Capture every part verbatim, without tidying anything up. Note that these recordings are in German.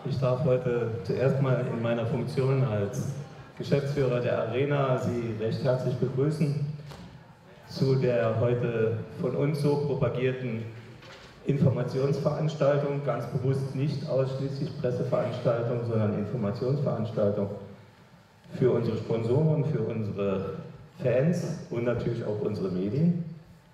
Ich darf heute zuerst mal in meiner Funktion als Geschäftsführer der Arena Sie recht herzlich begrüßen zu der heute von uns so propagierten Informationsveranstaltung, ganz bewusst nicht ausschließlich Presseveranstaltung, sondern Informationsveranstaltung für unsere Sponsoren, für unsere Fans und natürlich auch unsere Medien.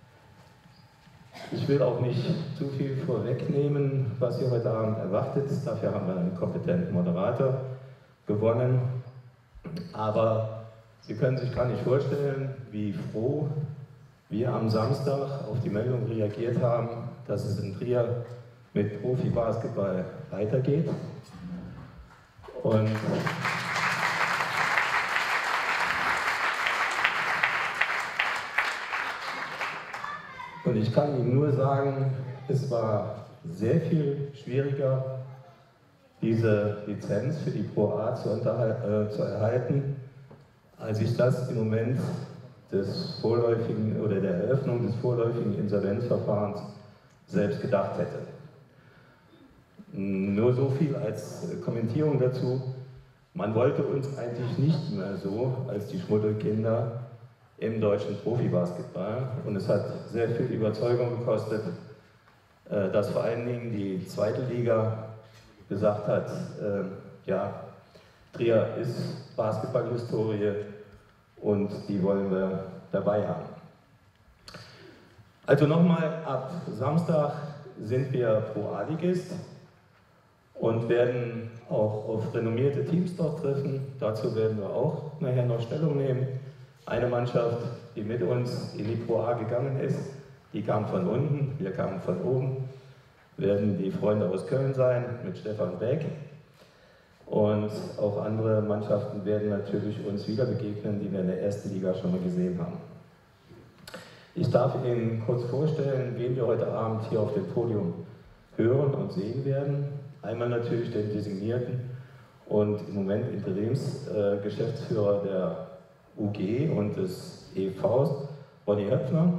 Ich will auch nicht zu viel vorwegnehmen, was ihr heute Abend erwartet. Dafür haben wir einen kompetenten Moderator gewonnen. Aber Sie können sich gar nicht vorstellen, wie froh wir am Samstag auf die Meldung reagiert haben, dass es in Trier mit Profibasketball weitergeht. Und Und ich kann Ihnen nur sagen, es war sehr viel schwieriger, diese Lizenz für die Pro A zu, äh, zu erhalten, als ich das im Moment des vorläufigen oder der Eröffnung des vorläufigen Insolvenzverfahrens selbst gedacht hätte. Nur so viel als Kommentierung dazu. Man wollte uns eigentlich nicht mehr so als die Schmuddelkinder im deutschen Profibasketball, und es hat sehr viel Überzeugung gekostet, dass vor allen Dingen die zweite Liga gesagt hat, äh, ja, Trier ist Basketballhistorie und die wollen wir dabei haben. Also nochmal, ab Samstag sind wir Pro A-Ligist und werden auch auf renommierte Teams dort treffen. Dazu werden wir auch nachher noch Stellung nehmen. Eine Mannschaft, die mit uns in die Pro A gegangen ist, die kam von unten, wir kamen von oben, werden die Freunde aus Köln sein, mit Stefan Beck. Und auch andere Mannschaften werden natürlich uns wieder begegnen, die wir in der ersten Liga schon mal gesehen haben. Ich darf Ihnen kurz vorstellen, wen wir heute Abend hier auf dem Podium hören und sehen werden. Einmal natürlich den designierten und im Moment Interimsgeschäftsführer äh, der U G und des E Vs, Ronny Höpfner.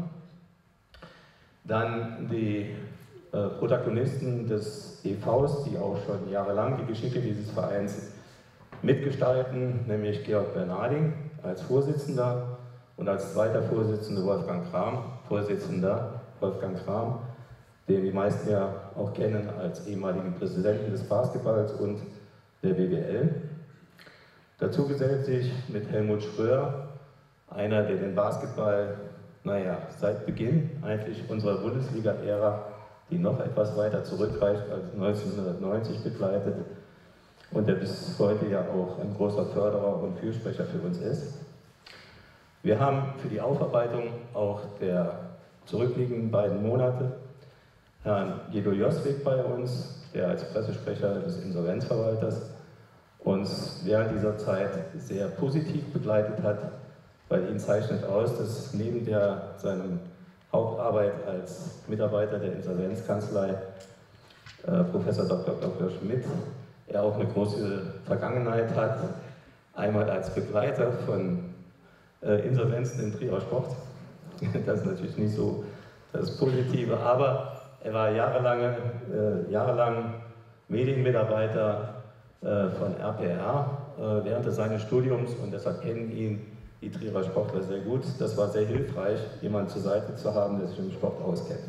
Dann die äh, Protagonisten des E Vs, die auch schon jahrelang die Geschicke dieses Vereins mitgestalten, nämlich Georg Bernarding als Vorsitzender und als zweiter Vorsitzender Wolfgang Kram, Vorsitzender Wolfgang Kram, den die meisten ja auch kennen als ehemaligen Präsidenten des Basketballs und der B B L. Dazu gesellt sich mit Helmut Schröer, einer, der den Basketball, naja, seit Beginn eigentlich unserer Bundesliga-Ära, die noch etwas weiter zurückreicht als neunzehnhundertneunzig, begleitet und der bis heute ja auch ein großer Förderer und Fürsprecher für uns ist. Wir haben für die Aufarbeitung auch der zurückliegenden beiden Monate Herrn Guido Joswig bei uns, der als Pressesprecher des Insolvenzverwalters uns während dieser Zeit sehr positiv begleitet hat, weil ihn zeichnet aus, dass neben der, seinem Hauptarbeit als Mitarbeiter der Insolvenzkanzlei äh, Professor Doktor Doktor Schmidt er auch eine große Vergangenheit hat, einmal als Begleiter von äh, Insolvenzen im Trierer Sport, das ist natürlich nicht so das Positive, aber er war jahrelang, äh, jahrelang Medienmitarbeiter von R P R äh, während seines Studiums und deshalb kennen ihn die Trierer Sportler sehr gut. Das war sehr hilfreich, jemanden zur Seite zu haben, der sich im Sport auskennt.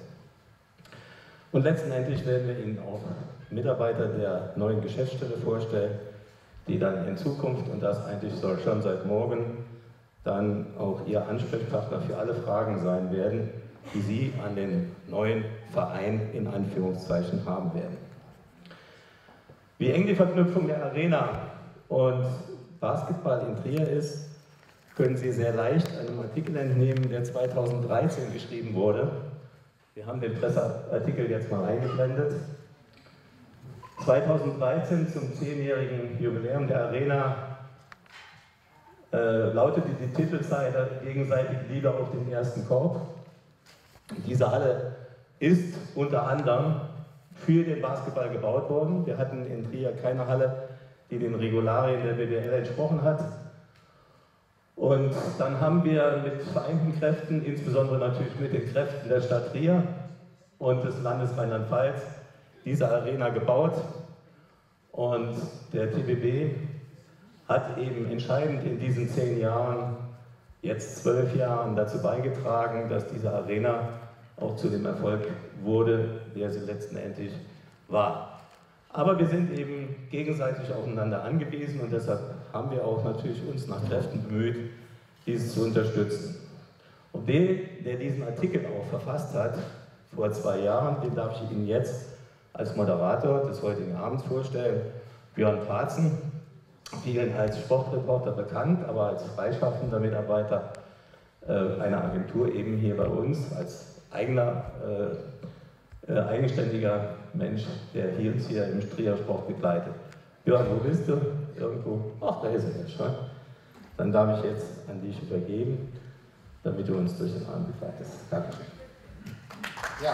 Und letztendlich werden wir Ihnen auch Mitarbeiter der neuen Geschäftsstelle vorstellen, die dann in Zukunft, und das eigentlich soll schon seit morgen, dann auch Ihr Ansprechpartner für alle Fragen sein werden, die Sie an den neuen Verein in Anführungszeichen haben werden. Wie eng die Verknüpfung der Arena und Basketball in Trier ist, können Sie sehr leicht einem Artikel entnehmen, der zweitausenddreizehn geschrieben wurde. Wir haben den Presseartikel jetzt mal eingeblendet. zweitausenddreizehn zum zehnjährigen Jubiläum der Arena äh, lautete die Titelseite gegenseitig Liebe auf den ersten Korb. Diese Halle ist unter anderem für den Basketball gebaut worden. Wir hatten in Trier keine Halle, die den Regularien der B B L entsprochen hat. Und dann haben wir mit vereinten Kräften, insbesondere natürlich mit den Kräften der Stadt Trier und des Landes Rheinland-Pfalz, diese Arena gebaut. Und Und der T B B hat eben entscheidend in diesen zehn Jahren, jetzt zwölf Jahren dazu beigetragen, dass diese Arena auch zu dem Erfolg wurde, der sie letztendlich war. Aber wir sind eben gegenseitig aufeinander angewiesen und deshalb haben wir auch natürlich uns nach Kräften bemüht, dieses zu unterstützen. Und den, der diesen Artikel auch verfasst hat, vor zwei Jahren, den darf ich Ihnen jetzt als Moderator des heutigen Abends vorstellen, Björn Parzen, vielen als Sportreporter bekannt, aber als freischaffender Mitarbeiter äh, einer Agentur eben hier bei uns, als eigener, äh, äh, eigenständiger Mensch, der hier uns hier im Trier-Sport begleitet. Björn, wo bist du? Irgendwo? Ach, da ist er jetzt schon. Dann darf ich jetzt an dich übergeben, damit du uns durch den Abend begleitest. Dankeschön. Ja.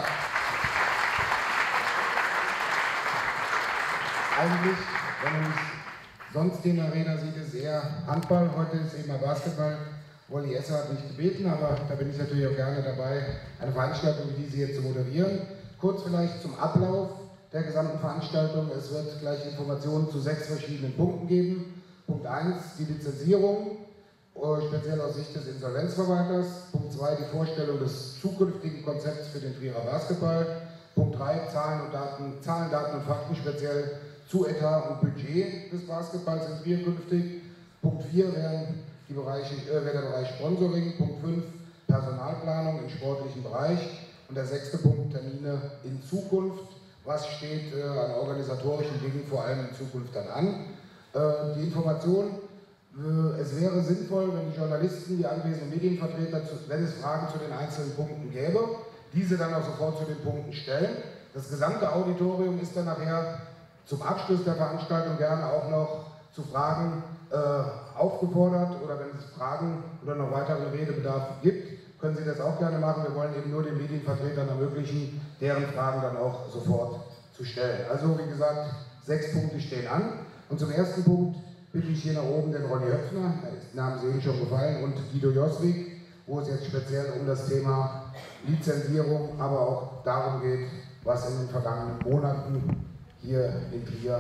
Eigentlich, wenn man nicht sonst in der Arena sieht, ist eher Handball. Heute ist eben mal Basketball. Wolli Esser hat mich gebeten, aber da bin ich natürlich auch gerne dabei, eine Veranstaltung wie diese hier zu moderieren. Kurz vielleicht zum Ablauf der gesamten Veranstaltung. Es wird gleich Informationen zu sechs verschiedenen Punkten geben. Punkt eins, die Lizenzierung, speziell aus Sicht des Insolvenzverwalters. Punkt zwei, die Vorstellung des zukünftigen Konzepts für den Trierer Basketball. Punkt drei, Zahlen und Daten, Zahlen, Daten und Fakten speziell zu Etat und Budget des Basketballs in Trier künftig. Punkt vier wären die Bereiche, äh, wäre der Bereich Sponsoring. Punkt fünf, Personalplanung im sportlichen Bereich. Und der sechste Punkt, Termine in Zukunft. Was steht äh, an organisatorischen Dingen vor allem in Zukunft dann an? Äh, die Information, äh, es wäre sinnvoll, wenn die Journalisten, die anwesenden Medienvertreter, zu, wenn es Fragen zu den einzelnen Punkten gäbe, diese dann auch sofort zu den Punkten stellen. Das gesamte Auditorium ist dann nachher zum Abschluss der Veranstaltung gerne auch noch zu Fragen äh, aufgefordert, oder wenn es Fragen oder noch weiteren Redebedarf gibt, können Sie das auch gerne machen. Wir wollen eben nur den Medienvertretern ermöglichen, deren Fragen dann auch sofort zu stellen. Also wie gesagt, sechs Punkte stehen an. Und zum ersten Punkt bitte ich hier nach oben den Ronny Höpfner, der Name ist eben schon gefallen, und Guido Joswig, wo es jetzt speziell um das Thema Lizenzierung, aber auch darum geht, was in den vergangenen Monaten hier in Trier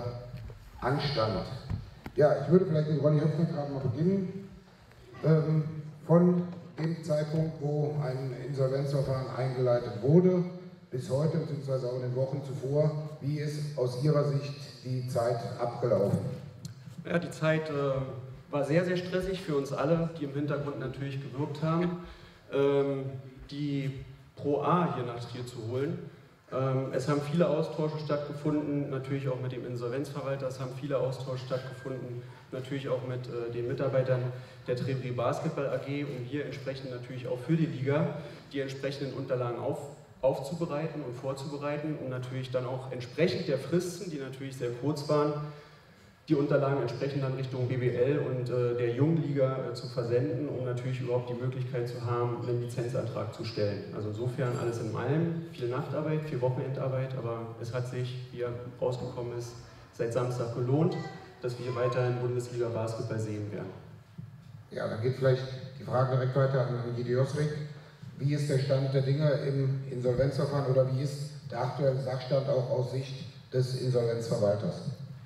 anstand. Ja, ich würde vielleicht mit Ronny Höpfner gerade mal beginnen. Ähm, von dem Zeitpunkt, wo ein Insolvenzverfahren eingeleitet wurde, bis heute, beziehungsweise auch in den Wochen zuvor, wie ist aus Ihrer Sicht die Zeit abgelaufen? Ja, die Zeit äh, war sehr, sehr stressig für uns alle, die im Hintergrund natürlich gewirkt haben, ähm, die Pro A hier nach Trier zu holen. Ähm, es haben viele Austausche stattgefunden, natürlich auch mit dem Insolvenzverwalter, es haben viele Austausche stattgefunden, natürlich auch mit äh, den Mitarbeitern der Trierer Basketball A G, um hier entsprechend natürlich auch für die Liga die entsprechenden Unterlagen auf, aufzubereiten und vorzubereiten, um natürlich dann auch entsprechend der Fristen, die natürlich sehr kurz waren, die Unterlagen entsprechend dann Richtung B B L und äh, der Jungliga äh, zu versenden, um natürlich überhaupt die Möglichkeit zu haben, einen Lizenzantrag zu stellen. Also insofern alles in allem, viel Nachtarbeit, viel Wochenendarbeit, aber es hat sich, wie rausgekommen ist, seit Samstag gelohnt, dass wir weiterhin Bundesliga Basketball sehen werden. Ja, dann geht vielleicht die Frage direkt weiter an Guido Joswig. Wie ist der Stand der Dinge im Insolvenzverfahren oder wie ist der aktuelle Sachstand auch aus Sicht des Insolvenzverwalters?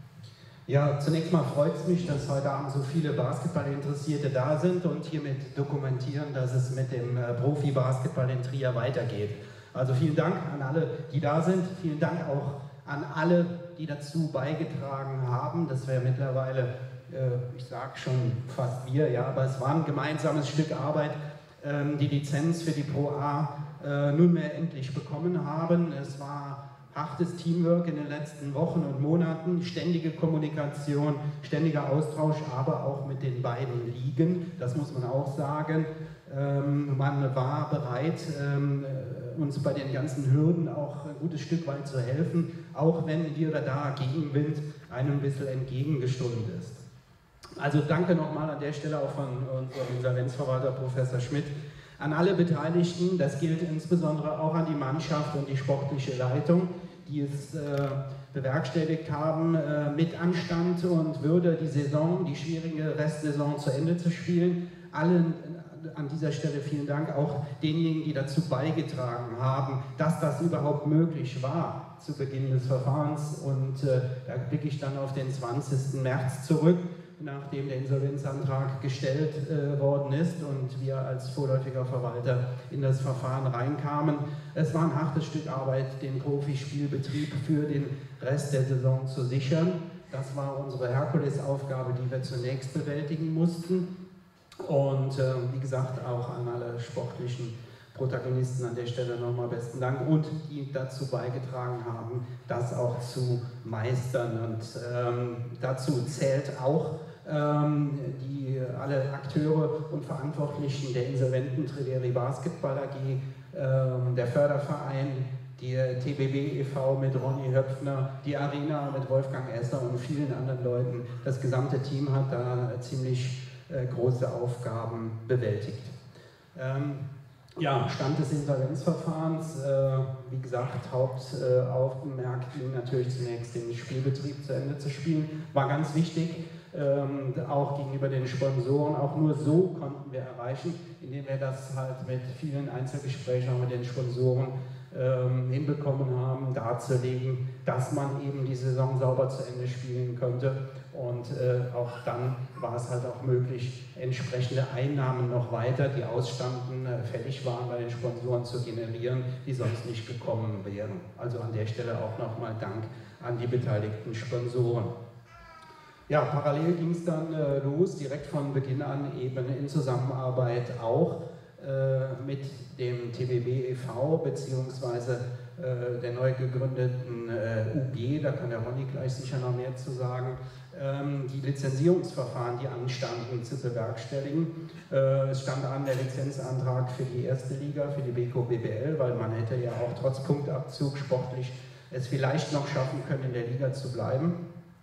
Ja, zunächst mal freut es mich, dass heute Abend so viele Basketballinteressierte da sind und hiermit dokumentieren, dass es mit dem Profi-Basketball in Trier weitergeht. Also vielen Dank an alle, die da sind. Vielen Dank auch an alle, die dazu beigetragen haben. Das wäre mittlerweile, äh, ich sage schon fast wir, ja, aber es war ein gemeinsames Stück Arbeit, ähm, die Lizenz für die Pro A äh, nunmehr endlich bekommen haben. Es war hartes Teamwork in den letzten Wochen und Monaten, ständige Kommunikation, ständiger Austausch, aber auch mit den beiden Ligen, das muss man auch sagen. Ähm, man war bereit, ähm, uns bei den ganzen Hürden auch ein gutes Stück weit zu helfen, auch wenn hier oder da Gegenwind einem ein bisschen entgegengestimmt ist. Also danke nochmal an der Stelle auch von unserem Insolvenzverwalter Professor Schmidt, an alle Beteiligten. Das gilt insbesondere auch an die Mannschaft und die sportliche Leitung, die es äh, bewerkstelligt haben, äh, mit Anstand und Würde die Saison, die schwierige Restsaison zu Ende zu spielen. Allen an dieser Stelle vielen Dank auch denjenigen, die dazu beigetragen haben, dass das überhaupt möglich war zu Beginn des Verfahrens. Und äh, da blicke ich dann auf den zwanzigsten März zurück, nachdem der Insolvenzantrag gestellt äh, worden ist und wir als vorläufiger Verwalter in das Verfahren reinkamen. Es war ein hartes Stück Arbeit, den Profispielbetrieb für den Rest der Saison zu sichern. Das war unsere Herkulesaufgabe, die wir zunächst bewältigen mussten. Und äh, wie gesagt, auch an alle sportlichen Protagonisten an der Stelle nochmal besten Dank und die dazu beigetragen haben, das auch zu meistern. Und ähm, dazu zählt auch ähm, die, alle Akteure und Verantwortlichen der insolventen Triveri Basketball A G, ähm, der Förderverein, die T B B e V mit Ronny Höpfner, die Arena mit Wolfgang Esser und vielen anderen Leuten. Das gesamte Team hat da ziemlich äh, große Aufgaben bewältigt. Ähm, Ja, Stand des Insolvenzverfahrens, äh, wie gesagt, Hauptaugenmerk äh, ging natürlich zunächst den Spielbetrieb zu Ende zu spielen, war ganz wichtig, ähm, auch gegenüber den Sponsoren. Auch nur so konnten wir erreichen, indem wir das halt mit vielen Einzelgesprächen auch mit den Sponsoren ähm, hinbekommen haben, darzulegen, dass man eben die Saison sauber zu Ende spielen könnte. Und äh, auch dann war es halt auch möglich, entsprechende Einnahmen noch weiter, die ausstanden, äh, fällig waren bei den Sponsoren zu generieren, die sonst nicht gekommen wären. Also an der Stelle auch nochmal Dank an die beteiligten Sponsoren. Ja, parallel ging es dann äh, los, direkt von Beginn an eben in Zusammenarbeit auch äh, mit dem T B B e V beziehungsweise äh, der neu gegründeten äh, U G, da kann der Ronny gleich sicher noch mehr zu sagen, ähm, die Lizenzierungsverfahren, die anstanden, zu bewerkstelligen. Äh, es stand an der Lizenzantrag für die erste Liga, für die B K B B L, weil man hätte ja auch trotz Punktabzug sportlich es vielleicht noch schaffen können, in der Liga zu bleiben.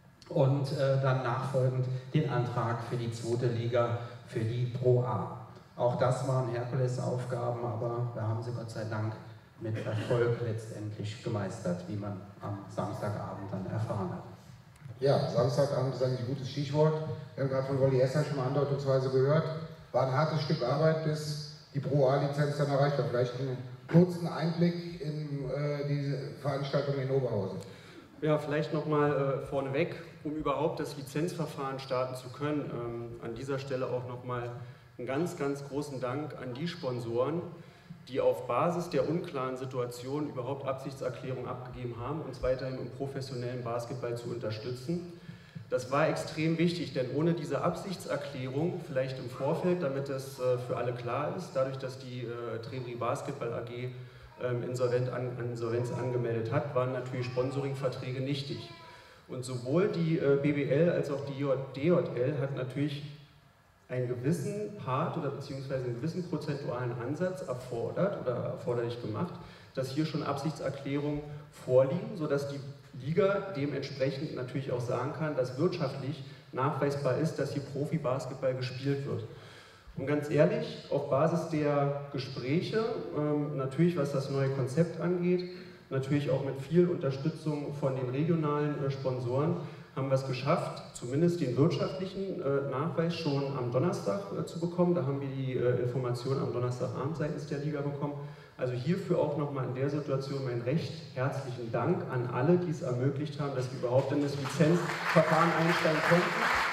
Und äh, dann nachfolgend den Antrag für die zweite Liga, für die Pro A. Auch das waren Herkulesaufgaben, aber wir haben sie Gott sei Dank mit Erfolg letztendlich gemeistert, wie man am Samstagabend dann erfahren hat. Ja, Samstagabend ist eigentlich ein gutes Stichwort. Wir haben gerade von Wolli Esser schon mal andeutungsweise gehört. War ein hartes Stück Arbeit, bis die Pro A-Lizenz dann erreicht war. Vielleicht einen kurzen Einblick in äh, diese Veranstaltung in Oberhausen. Ja, vielleicht nochmal äh, vorneweg, um überhaupt das Lizenzverfahren starten zu können. Ähm, an dieser Stelle auch nochmal einen ganz, ganz großen Dank an die Sponsoren, die auf Basis der unklaren Situation überhaupt Absichtserklärungen abgegeben haben, uns weiterhin im professionellen Basketball zu unterstützen. Das war extrem wichtig, denn ohne diese Absichtserklärung, vielleicht im Vorfeld, damit es äh, für alle klar ist, dadurch, dass die äh, Triveri Basketball A G ähm, Insolvent an, Insolvenz angemeldet hat, waren natürlich Sponsoringverträge nichtig. Und sowohl die äh, B B L als auch die D J L hat natürlich einen gewissen Part oder beziehungsweise einen gewissen prozentualen Ansatz erfordert oder erforderlich gemacht, dass hier schon Absichtserklärungen vorliegen, sodass die Liga dementsprechend natürlich auch sagen kann, dass wirtschaftlich nachweisbar ist, dass hier Profi-Basketball gespielt wird. Und ganz ehrlich, auf Basis der Gespräche, ähm, natürlich was das neue Konzept angeht, natürlich auch mit viel Unterstützung von den regionalen äh, Sponsoren, haben wir es geschafft, zumindest den wirtschaftlichen äh, Nachweis schon am Donnerstag äh, zu bekommen. Da haben wir die äh, Information am Donnerstagabend seitens der Liga bekommen. Also hierfür auch nochmal in der Situation meinen recht herzlichen Dank an alle, die es ermöglicht haben, dass wir überhaupt in das Lizenzverfahren einsteigen konnten.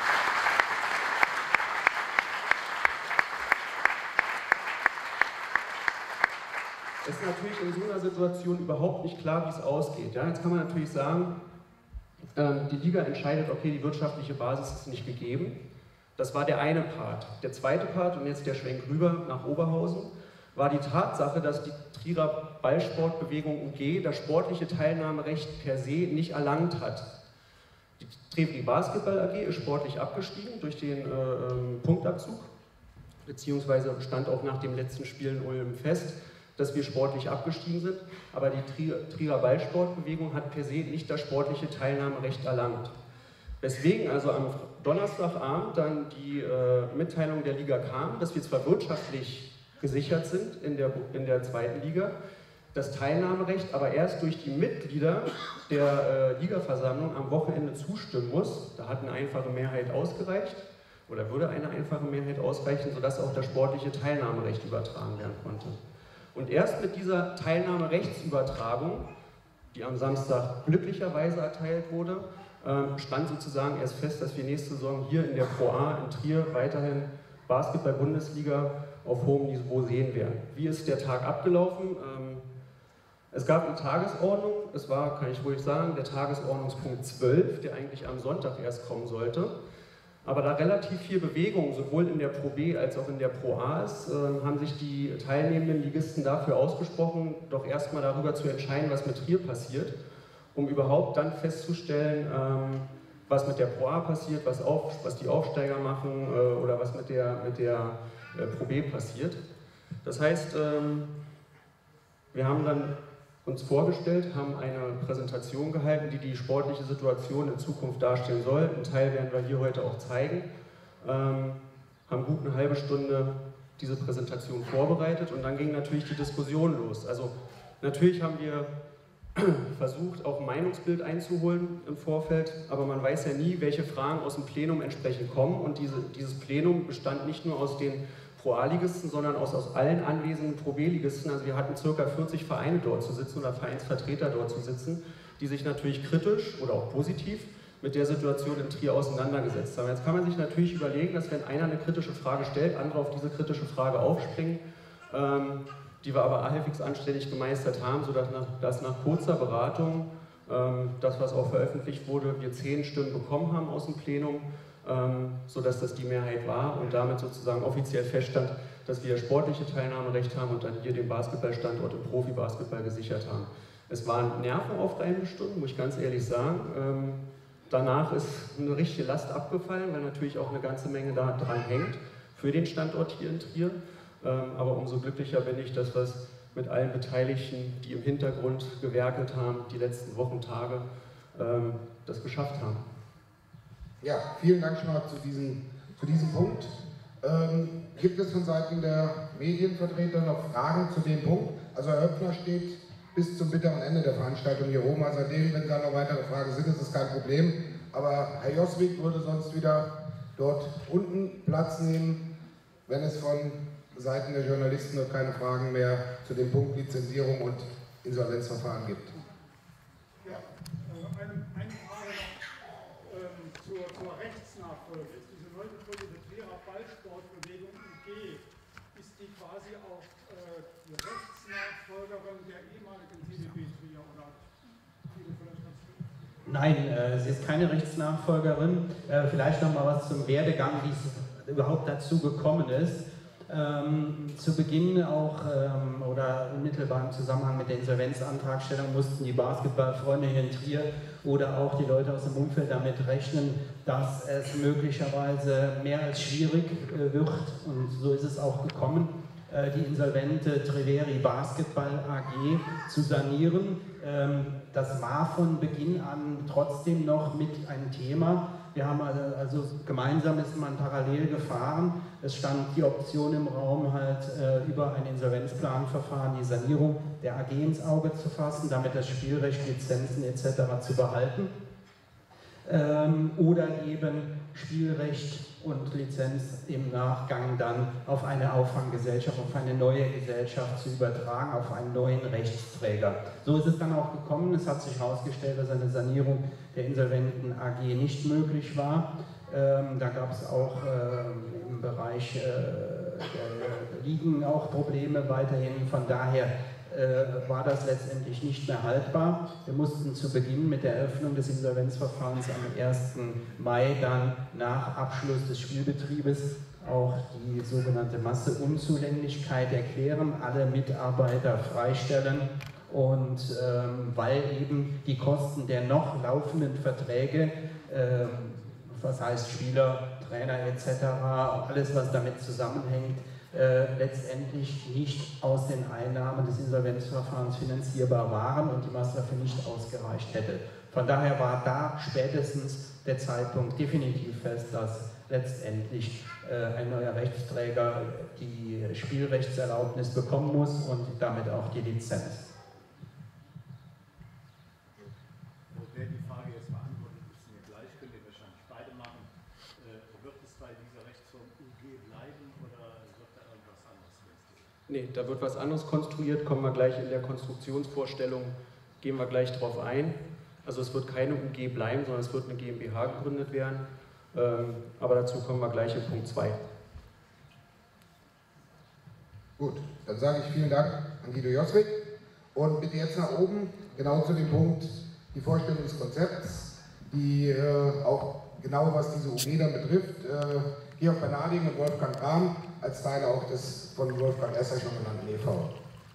Es ist natürlich in so einer Situation überhaupt nicht klar, wie es ausgeht. Ja, jetzt kann man natürlich sagen, die Liga entscheidet, okay, die wirtschaftliche Basis ist nicht gegeben. Das war der eine Part. Der zweite Part, und jetzt der Schwenk rüber nach Oberhausen, war die Tatsache, dass die Trierer Ballsportbewegung U G das sportliche Teilnahmerecht per se nicht erlangt hat. Die Triveri Basketball A G ist sportlich abgestiegen durch den äh, Punktabzug, beziehungsweise stand auch nach dem letzten Spiel in Ulm fest, dass wir sportlich abgestiegen sind, aber die Trierer Ballsportbewegung hat per se nicht das sportliche Teilnahmerecht erlangt. Weswegen also am Donnerstagabend dann die äh, Mitteilung der Liga kam, dass wir zwar wirtschaftlich gesichert sind in der, in der zweiten Liga, das Teilnahmerecht aber erst durch die Mitglieder der äh, Ligaversammlung am Wochenende zustimmen muss. Da hat eine einfache Mehrheit ausgereicht. oder würde eine einfache Mehrheit ausreichen, sodass auch das sportliche Teilnahmerecht übertragen werden konnte. Und erst mit dieser Teilnahmerechtsübertragung, die am Samstag glücklicherweise erteilt wurde, stand sozusagen erst fest, dass wir nächste Saison hier in der Pro A in Trier weiterhin Basketball-Bundesliga auf hohem Niveau sehen werden. Wie ist der Tag abgelaufen? Es gab eine Tagesordnung, es war, kann ich ruhig sagen, der Tagesordnungspunkt zwölf, der eigentlich am Sonntag erst kommen sollte. Aber da relativ viel Bewegung sowohl in der Pro B als auch in der Pro A ist, äh, haben sich die teilnehmenden Ligisten dafür ausgesprochen, doch erstmal darüber zu entscheiden, was mit Trier passiert, um überhaupt dann festzustellen, ähm, was mit der Pro A passiert, was, auf, was die Aufsteiger machen äh, oder was mit der, mit der äh, Pro B passiert. Das heißt, ähm, wir haben dann uns vorgestellt, haben eine Präsentation gehalten, die die sportliche Situation in Zukunft darstellen soll. Einen Teil werden wir hier heute auch zeigen. Ähm, haben gut eine halbe Stunde diese Präsentation vorbereitet und dann ging natürlich die Diskussion los. Also natürlich haben wir versucht, auch ein Meinungsbild einzuholen im Vorfeld, aber man weiß ja nie, welche Fragen aus dem Plenum entsprechend kommen und diese, dieses Plenum bestand nicht nur aus den Pro A-Ligisten, sondern aus, aus allen anwesenden Pro B-Ligisten. Also wir hatten ca. vierzig Vereine dort zu sitzen oder Vereinsvertreter dort zu sitzen, die sich natürlich kritisch oder auch positiv mit der Situation in Trier auseinandergesetzt haben. Jetzt kann man sich natürlich überlegen, dass wenn einer eine kritische Frage stellt, andere auf diese kritische Frage aufspringen, ähm, die wir aber halbwegs anständig gemeistert haben, sodass nach, dass nach kurzer Beratung, ähm, das was auch veröffentlicht wurde, wir zehn Stimmen bekommen haben aus dem Plenum, ähm, sodass das die Mehrheit war und damit sozusagen offiziell feststand, dass wir sportliche Teilnahmerecht haben und dann hier den Basketballstandort im Profibasketball gesichert haben. Es waren nervenaufreibende Stunden, muss ich ganz ehrlich sagen. Ähm, danach ist eine richtige Last abgefallen, weil natürlich auch eine ganze Menge da dran hängt für den Standort hier in Trier. Ähm, aber umso glücklicher bin ich, dass wir es mit allen Beteiligten, die im Hintergrund gewerkelt haben, die letzten Wochen, Tage, ähm, das geschafft haben. Ja, vielen Dank schon mal zu diesem, zu diesem Punkt. Ähm, gibt es von Seiten der Medienvertreter noch Fragen zu dem Punkt? Also Herr Höpfner steht bis zum bitteren Ende der Veranstaltung hier oben. Seitdem, wenn da noch weitere Fragen sind, ist es kein Problem. Aber Herr Joswig würde sonst wieder dort unten Platz nehmen, wenn es von Seiten der Journalisten noch keine Fragen mehr zu dem Punkt Lizenzierung und Insolvenzverfahren gibt. Ja, eine, eine Frage noch ähm, zur, zur Rechtsnachfolge. Ist diese neu gegründete Trierer Ballsportbewegung U G, ist die quasi auch äh, die Rechtsnachfolgerin der ehemaligen T D B Trier oder viele vielleicht ganz gut? Nein, äh, sie ist keine Rechtsnachfolgerin. Äh, vielleicht noch mal was zum Werdegang, wie es überhaupt dazu gekommen ist. Ähm, zu Beginn auch ähm, oder unmittelbar im Zusammenhang mit der Insolvenzantragstellung mussten die Basketballfreunde hier in Trier oder auch die Leute aus dem Umfeld damit rechnen, dass es möglicherweise mehr als schwierig äh, wird und so ist es auch gekommen, äh, die insolvente Triveri Basketball A G zu sanieren. Ähm, das war von Beginn an trotzdem noch mit ein Thema. Wir haben also, also gemeinsam ist man parallel gefahren. Es stand die Option im Raum, halt äh, über ein Insolvenzplanverfahren die Sanierung der A G ins Auge zu fassen, damit das Spielrecht, Lizenzen et cetera zu behalten. Ähm, oder eben Spielrecht und Lizenz im Nachgang dann auf eine Auffanggesellschaft, auf eine neue Gesellschaft zu übertragen, auf einen neuen Rechtsträger. So ist es dann auch gekommen. Es hat sich herausgestellt, dass eine Sanierung der insolventen A G nicht möglich war. Ähm, da gab es auch ähm, im Bereich äh, der Ligen auch Probleme weiterhin. Von daher äh, war das letztendlich nicht mehr haltbar. Wir mussten zu Beginn mit der Eröffnung des Insolvenzverfahrens am ersten Mai dann nach Abschluss des Spielbetriebes auch die sogenannte Masseunzulänglichkeit erklären, alle Mitarbeiter freistellen und ähm, weil eben die Kosten der noch laufenden Verträge, ähm, was heißt Spieler, Trainer et cetera, alles was damit zusammenhängt, Äh, letztendlich nicht aus den Einnahmen des Insolvenzverfahrens finanzierbar waren und die Masse dafür nicht ausgereicht hätte. Von daher war da spätestens der Zeitpunkt definitiv fest, dass letztendlich äh, ein neuer Rechtsträger die Spielrechtserlaubnis bekommen muss und damit auch die Lizenz. Wer die Frage jetzt beantwortet, müssen wir gleichgültig wahrscheinlich beide machen. Äh, wird es bei dieser Nee, da wird was anderes konstruiert, kommen wir gleich in der Konstruktionsvorstellung, gehen wir gleich drauf ein. Also es wird keine U G bleiben, sondern es wird eine GmbH gegründet werden. Ähm, aber dazu kommen wir gleich in Punkt zwei. Gut, dann sage ich vielen Dank an Guido Joswig und bitte jetzt nach oben, genau zu dem Punkt, die Vorstellung des Konzepts, die äh, auch genau was diese U G dann betrifft, äh, Georg Bernarding und Wolfgang Rahm als Teil auch des von Wolfgang Esser schon genannten E V.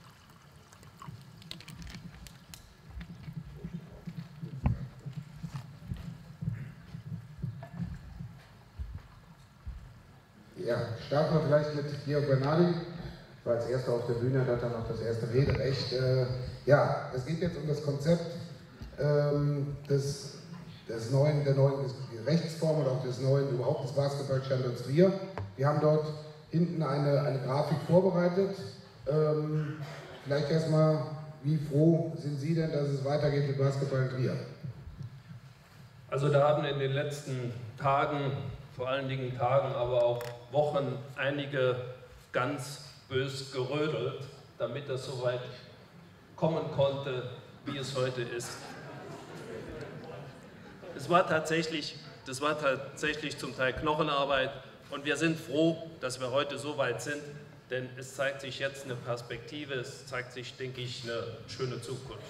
Ja, starten wir vielleicht mit Georg Bernarding. Ich war als erster auf der Bühne, hat dann noch das erste Rederecht. Äh, ja, es geht jetzt um das Konzept ähm, des, des neuen, der neuen Rechtsform oder auch des neuen, überhaupt des Basketballstandorts Trier. Wir haben dort hinten eine, eine Grafik vorbereitet. Ähm, vielleicht erstmal, wie froh sind Sie denn, dass es weitergeht mit Basketball in Trier? Also da haben in den letzten Tagen, vor allen Dingen Tagen, aber auch Wochen einige ganz bös gerödelt, damit das so weit kommen konnte, wie es heute ist. Es war tatsächlich, das war tatsächlich zum Teil Knochenarbeit und wir sind froh, dass wir heute so weit sind, denn es zeigt sich jetzt eine Perspektive, es zeigt sich, denke ich, eine schöne Zukunft.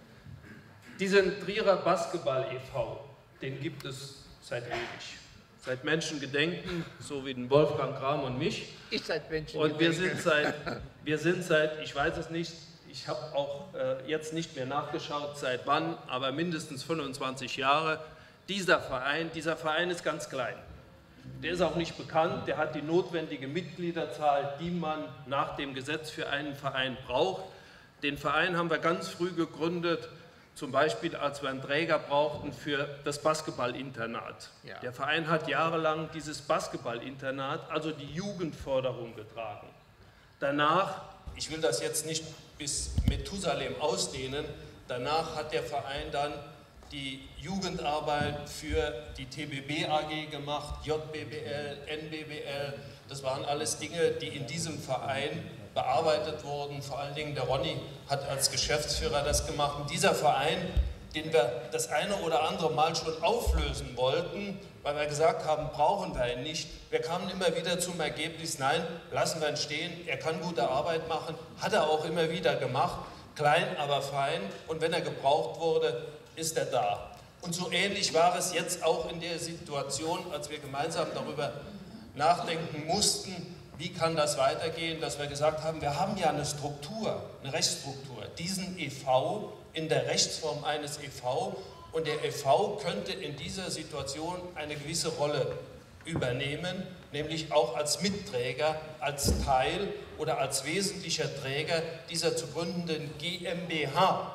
Diesen Trierer Basketball e V, den gibt es seit ewig. Seit Menschengedenken, so wie den Wolfgang Rahm und mich. Ich seit Menschengedenken. Und wir sind seit, wir sind seit, ich weiß es nicht, ich habe auch äh, jetzt nicht mehr nachgeschaut, seit wann, aber mindestens fünfundzwanzig Jahre. Dieser Verein, dieser Verein ist ganz klein. Der ist auch nicht bekannt, der hat die notwendige Mitgliederzahl, die man nach dem Gesetz für einen Verein braucht. Den Verein haben wir ganz früh gegründet, zum Beispiel als wir einen Träger brauchten für das Basketballinternat. Ja. Der Verein hat jahrelang dieses Basketballinternat, also die Jugendförderung, getragen. Danach, ich will das jetzt nicht bis Methusalem ausdehnen, danach hat der Verein dann die Jugendarbeit für die T B B A G gemacht, J B B L, N B B L. Das waren alles Dinge, die in diesem Verein bearbeitet wurden. Vor allen Dingen der Ronny hat als Geschäftsführer das gemacht. Und dieser Verein, den wir das eine oder andere Mal schon auflösen wollten, weil wir gesagt haben, brauchen wir ihn nicht. Wir kamen immer wieder zum Ergebnis, nein, lassen wir ihn stehen, er kann gute Arbeit machen, hat er auch immer wieder gemacht, klein, aber fein. Und wenn er gebraucht wurde, ist er da. Und so ähnlich war es jetzt auch in der Situation, als wir gemeinsam darüber nachdenken mussten, wie kann das weitergehen, dass wir gesagt haben, wir haben ja eine Struktur, eine Rechtsstruktur, diesen E V in der Rechtsform eines E V, und der E V könnte in dieser Situation eine gewisse Rolle übernehmen, nämlich auch als Mitträger, als Teil oder als wesentlicher Träger dieser zu gründenden GmbH.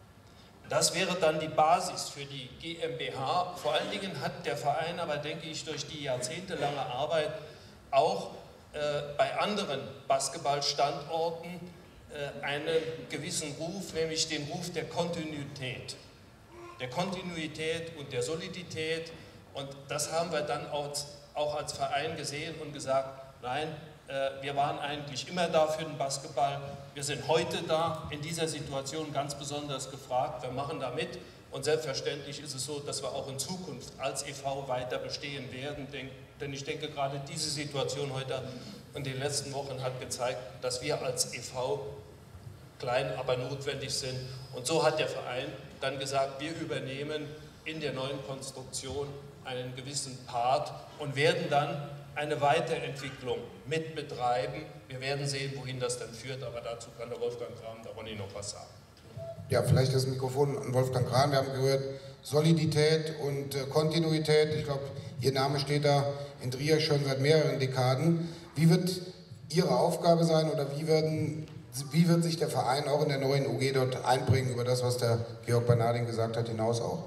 Das wäre dann die Basis für die GmbH. Vor allen Dingen hat der Verein aber, denke ich, durch die jahrzehntelange Arbeit auch äh, bei anderen Basketballstandorten äh, einen gewissen Ruf, nämlich den Ruf der Kontinuität. Der Kontinuität und der Solidität. Und das haben wir dann auch, auch als Verein gesehen und gesagt, nein, wir waren eigentlich immer da für den Basketball. Wir sind heute da, in dieser Situation ganz besonders gefragt. Wir machen da mit und selbstverständlich ist es so, dass wir auch in Zukunft als E V weiter bestehen werden. Denn ich denke, gerade diese Situation heute in den letzten Wochen hat gezeigt, dass wir als E V klein, aber notwendig sind. Und so hat der Verein dann gesagt, wir übernehmen in der neuen Konstruktion einen gewissen Part und werden dann eine Weiterentwicklung mit betreiben. Wir werden sehen, wohin das dann führt, aber dazu kann der Wolfgang Rahm, der Ronny noch was sagen. Ja, vielleicht das Mikrofon an Wolfgang Rahm. Wir haben gehört, Solidität und äh, Kontinuität. Ich glaube, Ihr Name steht da in Trier schon seit mehreren Dekaden. Wie wird Ihre Aufgabe sein oder wie, werden, wie wird sich der Verein auch in der neuen U G dort einbringen, über das, was der Georg Bernarding gesagt hat, hinaus auch?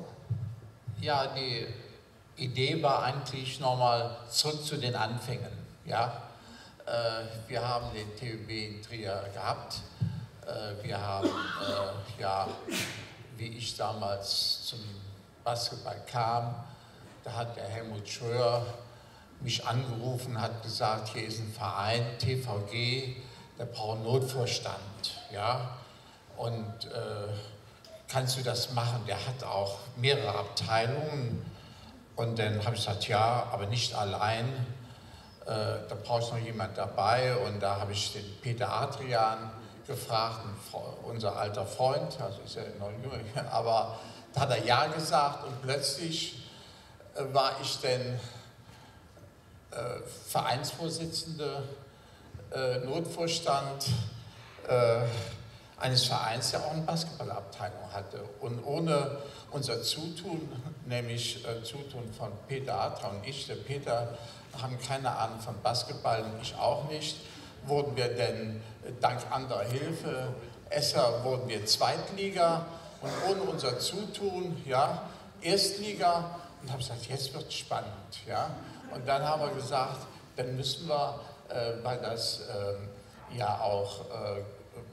Ja, die Idee war eigentlich nochmal zurück zu den Anfängen. Ja? Äh, wir haben den T B B in Trier gehabt. Äh, wir haben, äh, ja, wie ich damals zum Basketball kam, da hat der Helmut Schröer mich angerufen, hat gesagt, hier ist ein Verein, T V G, der braucht einen Notvorstand, ja, und äh, kannst du das machen? Der hat auch mehrere Abteilungen. Und dann habe ich gesagt, ja, aber nicht allein, äh, da brauche ich noch jemand dabei. Und da habe ich den Peter Adrian gefragt, unser alter Freund, also ist ja noch jünger, aber da hat er ja gesagt und plötzlich äh, war ich dann äh, Vereinsvorsitzende, äh, Notvorstand äh, eines Vereins, der auch eine Basketballabteilung hatte. Und ohne unser Zutun, nämlich äh, Zutun von Peter Adra und ich, der Peter haben keine Ahnung von Basketball und ich auch nicht, wurden wir denn äh, dank anderer Hilfe, Esser, wurden wir Zweitliga und ohne unser Zutun, ja, Erstliga. Und habe gesagt, jetzt wird es spannend, ja. Und dann haben wir gesagt, dann müssen wir, äh, weil das äh, ja auch äh,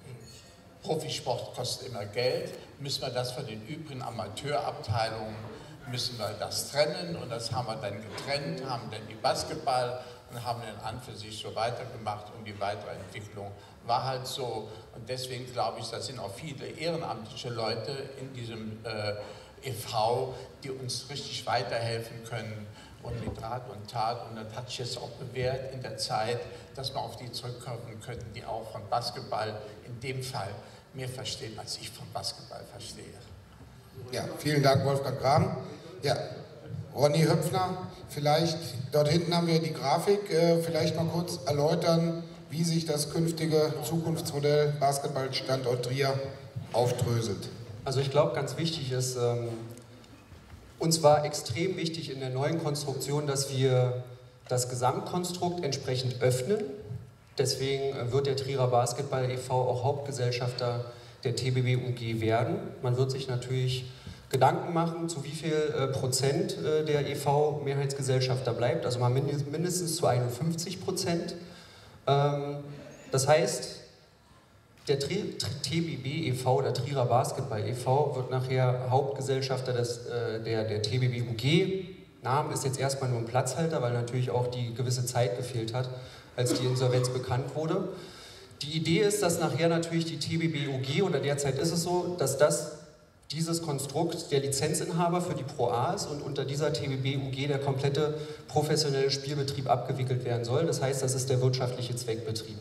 Profisport kostet immer Geld, müssen wir das von den übrigen Amateurabteilungen, müssen wir das trennen und das haben wir dann getrennt, haben dann die Basketball und haben dann an für sich so weitergemacht und die weitere Entwicklung war halt so und deswegen glaube ich, da sind auch viele ehrenamtliche Leute in diesem äh, e V, die uns richtig weiterhelfen können und mit Rat und Tat und das hat sich jetzt auch bewährt in der Zeit, dass wir auf die zurückkommen könnten, die auch von Basketball in dem Fall mehr verstehen, als ich von Basketball verstehe. Ja, vielen Dank, Wolfgang Gram. Ja, Ronny Höpfner, vielleicht, dort hinten haben wir die Grafik, äh, vielleicht mal kurz erläutern, wie sich das künftige Zukunftsmodell Basketballstandort Trier aufdröselt. Also ich glaube, ganz wichtig ist, ähm, uns war extrem wichtig in der neuen Konstruktion, dass wir das Gesamtkonstrukt entsprechend öffnen. Deswegen wird der Trierer Basketball e V auch Hauptgesellschafter der T B B U G werden. Man wird sich natürlich Gedanken machen, zu wie viel äh, Prozent äh, der e V Mehrheitsgesellschafter bleibt, also mal mindestens, mindestens zu einundfünfzig Prozent. Ähm, das heißt, der T B B e V oder Trierer Basketball e V wird nachher Hauptgesellschafter des, äh, der, der T B B U G. Name ist jetzt erstmal nur ein Platzhalter, weil natürlich auch die gewisse Zeit gefehlt hat, als die Insolvenz bekannt wurde. Die Idee ist, dass nachher natürlich die T B B U G, oder derzeit ist es so, dass das dieses Konstrukt der Lizenzinhaber für die Pro A ist und unter dieser T B B U G der komplette professionelle Spielbetrieb abgewickelt werden soll. Das heißt, das ist der wirtschaftliche Zweckbetrieb.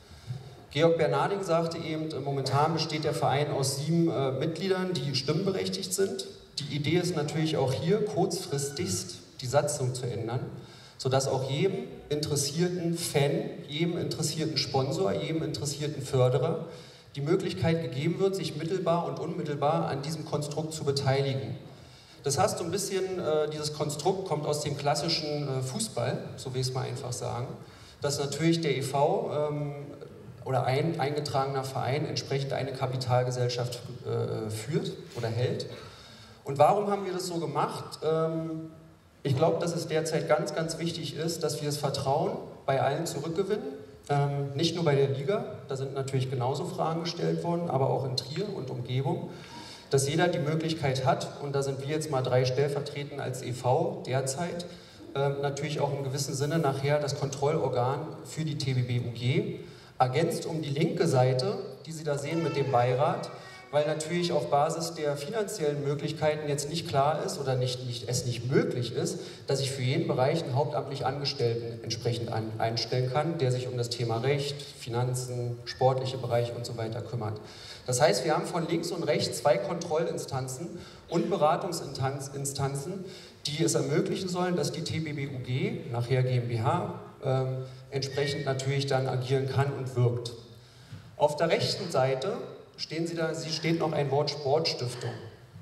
Georg Bernarding sagte eben, momentan besteht der Verein aus sieben äh, Mitgliedern, die stimmberechtigt sind. Die Idee ist natürlich auch hier kurzfristigst die Satzung zu ändern, sodass auch jedem interessierten Fan, jedem interessierten Sponsor, jedem interessierten Förderer die Möglichkeit gegeben wird, sich mittelbar und unmittelbar an diesem Konstrukt zu beteiligen. Das heißt, so ein bisschen, äh, dieses Konstrukt kommt aus dem klassischen äh, Fußball, so will ich es mal einfach sagen, dass natürlich der e V ähm, oder ein eingetragener Verein entsprechend eine Kapitalgesellschaft äh, führt oder hält. Und warum haben wir das so gemacht? Ähm, ich glaube, dass es derzeit ganz, ganz wichtig ist, dass wir das Vertrauen bei allen zurückgewinnen. Ähm, nicht nur bei der Liga, da sind natürlich genauso Fragen gestellt worden, aber auch in Trier und Umgebung, dass jeder die Möglichkeit hat, und da sind wir jetzt mal drei stellvertretend als e V derzeit, ähm, natürlich auch im gewissen Sinne nachher das Kontrollorgan für die T B B U G, ergänzt um die linke Seite, die Sie da sehen mit dem Beirat, weil natürlich auf Basis der finanziellen Möglichkeiten jetzt nicht klar ist oder nicht, nicht, es nicht möglich ist, dass ich für jeden Bereich einen hauptamtlich Angestellten entsprechend an, einstellen kann, der sich um das Thema Recht, Finanzen, sportliche Bereiche und so weiter kümmert. Das heißt, wir haben von links und rechts zwei Kontrollinstanzen und Beratungsinstanzen, die es ermöglichen sollen, dass die T B B U G, nachher GmbH, ähm, entsprechend natürlich dann agieren kann und wirkt. Auf der rechten Seite stehen Sie da, Sie steht noch ein Wort Sportstiftung.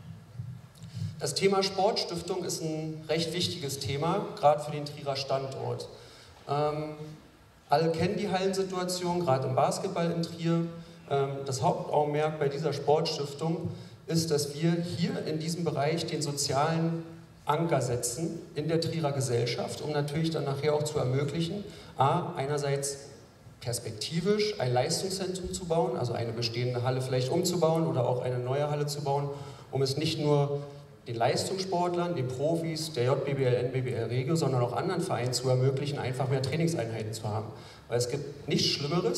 Das Thema Sportstiftung ist ein recht wichtiges Thema, gerade für den Trierer Standort. Ähm, alle kennen die Hallensituation, gerade im Basketball in Trier. Ähm, das Hauptaugenmerk bei dieser Sportstiftung ist, dass wir hier in diesem Bereich den sozialen Anker setzen in der Trierer Gesellschaft, um natürlich dann nachher auch zu ermöglichen, a, einerseits perspektivisch ein Leistungszentrum zu bauen, also eine bestehende Halle vielleicht umzubauen oder auch eine neue Halle zu bauen, um es nicht nur den Leistungssportlern, den Profis, der J B B L, N B B L Regio, sondern auch anderen Vereinen zu ermöglichen, einfach mehr Trainingseinheiten zu haben. Weil es gibt nichts Schlimmeres,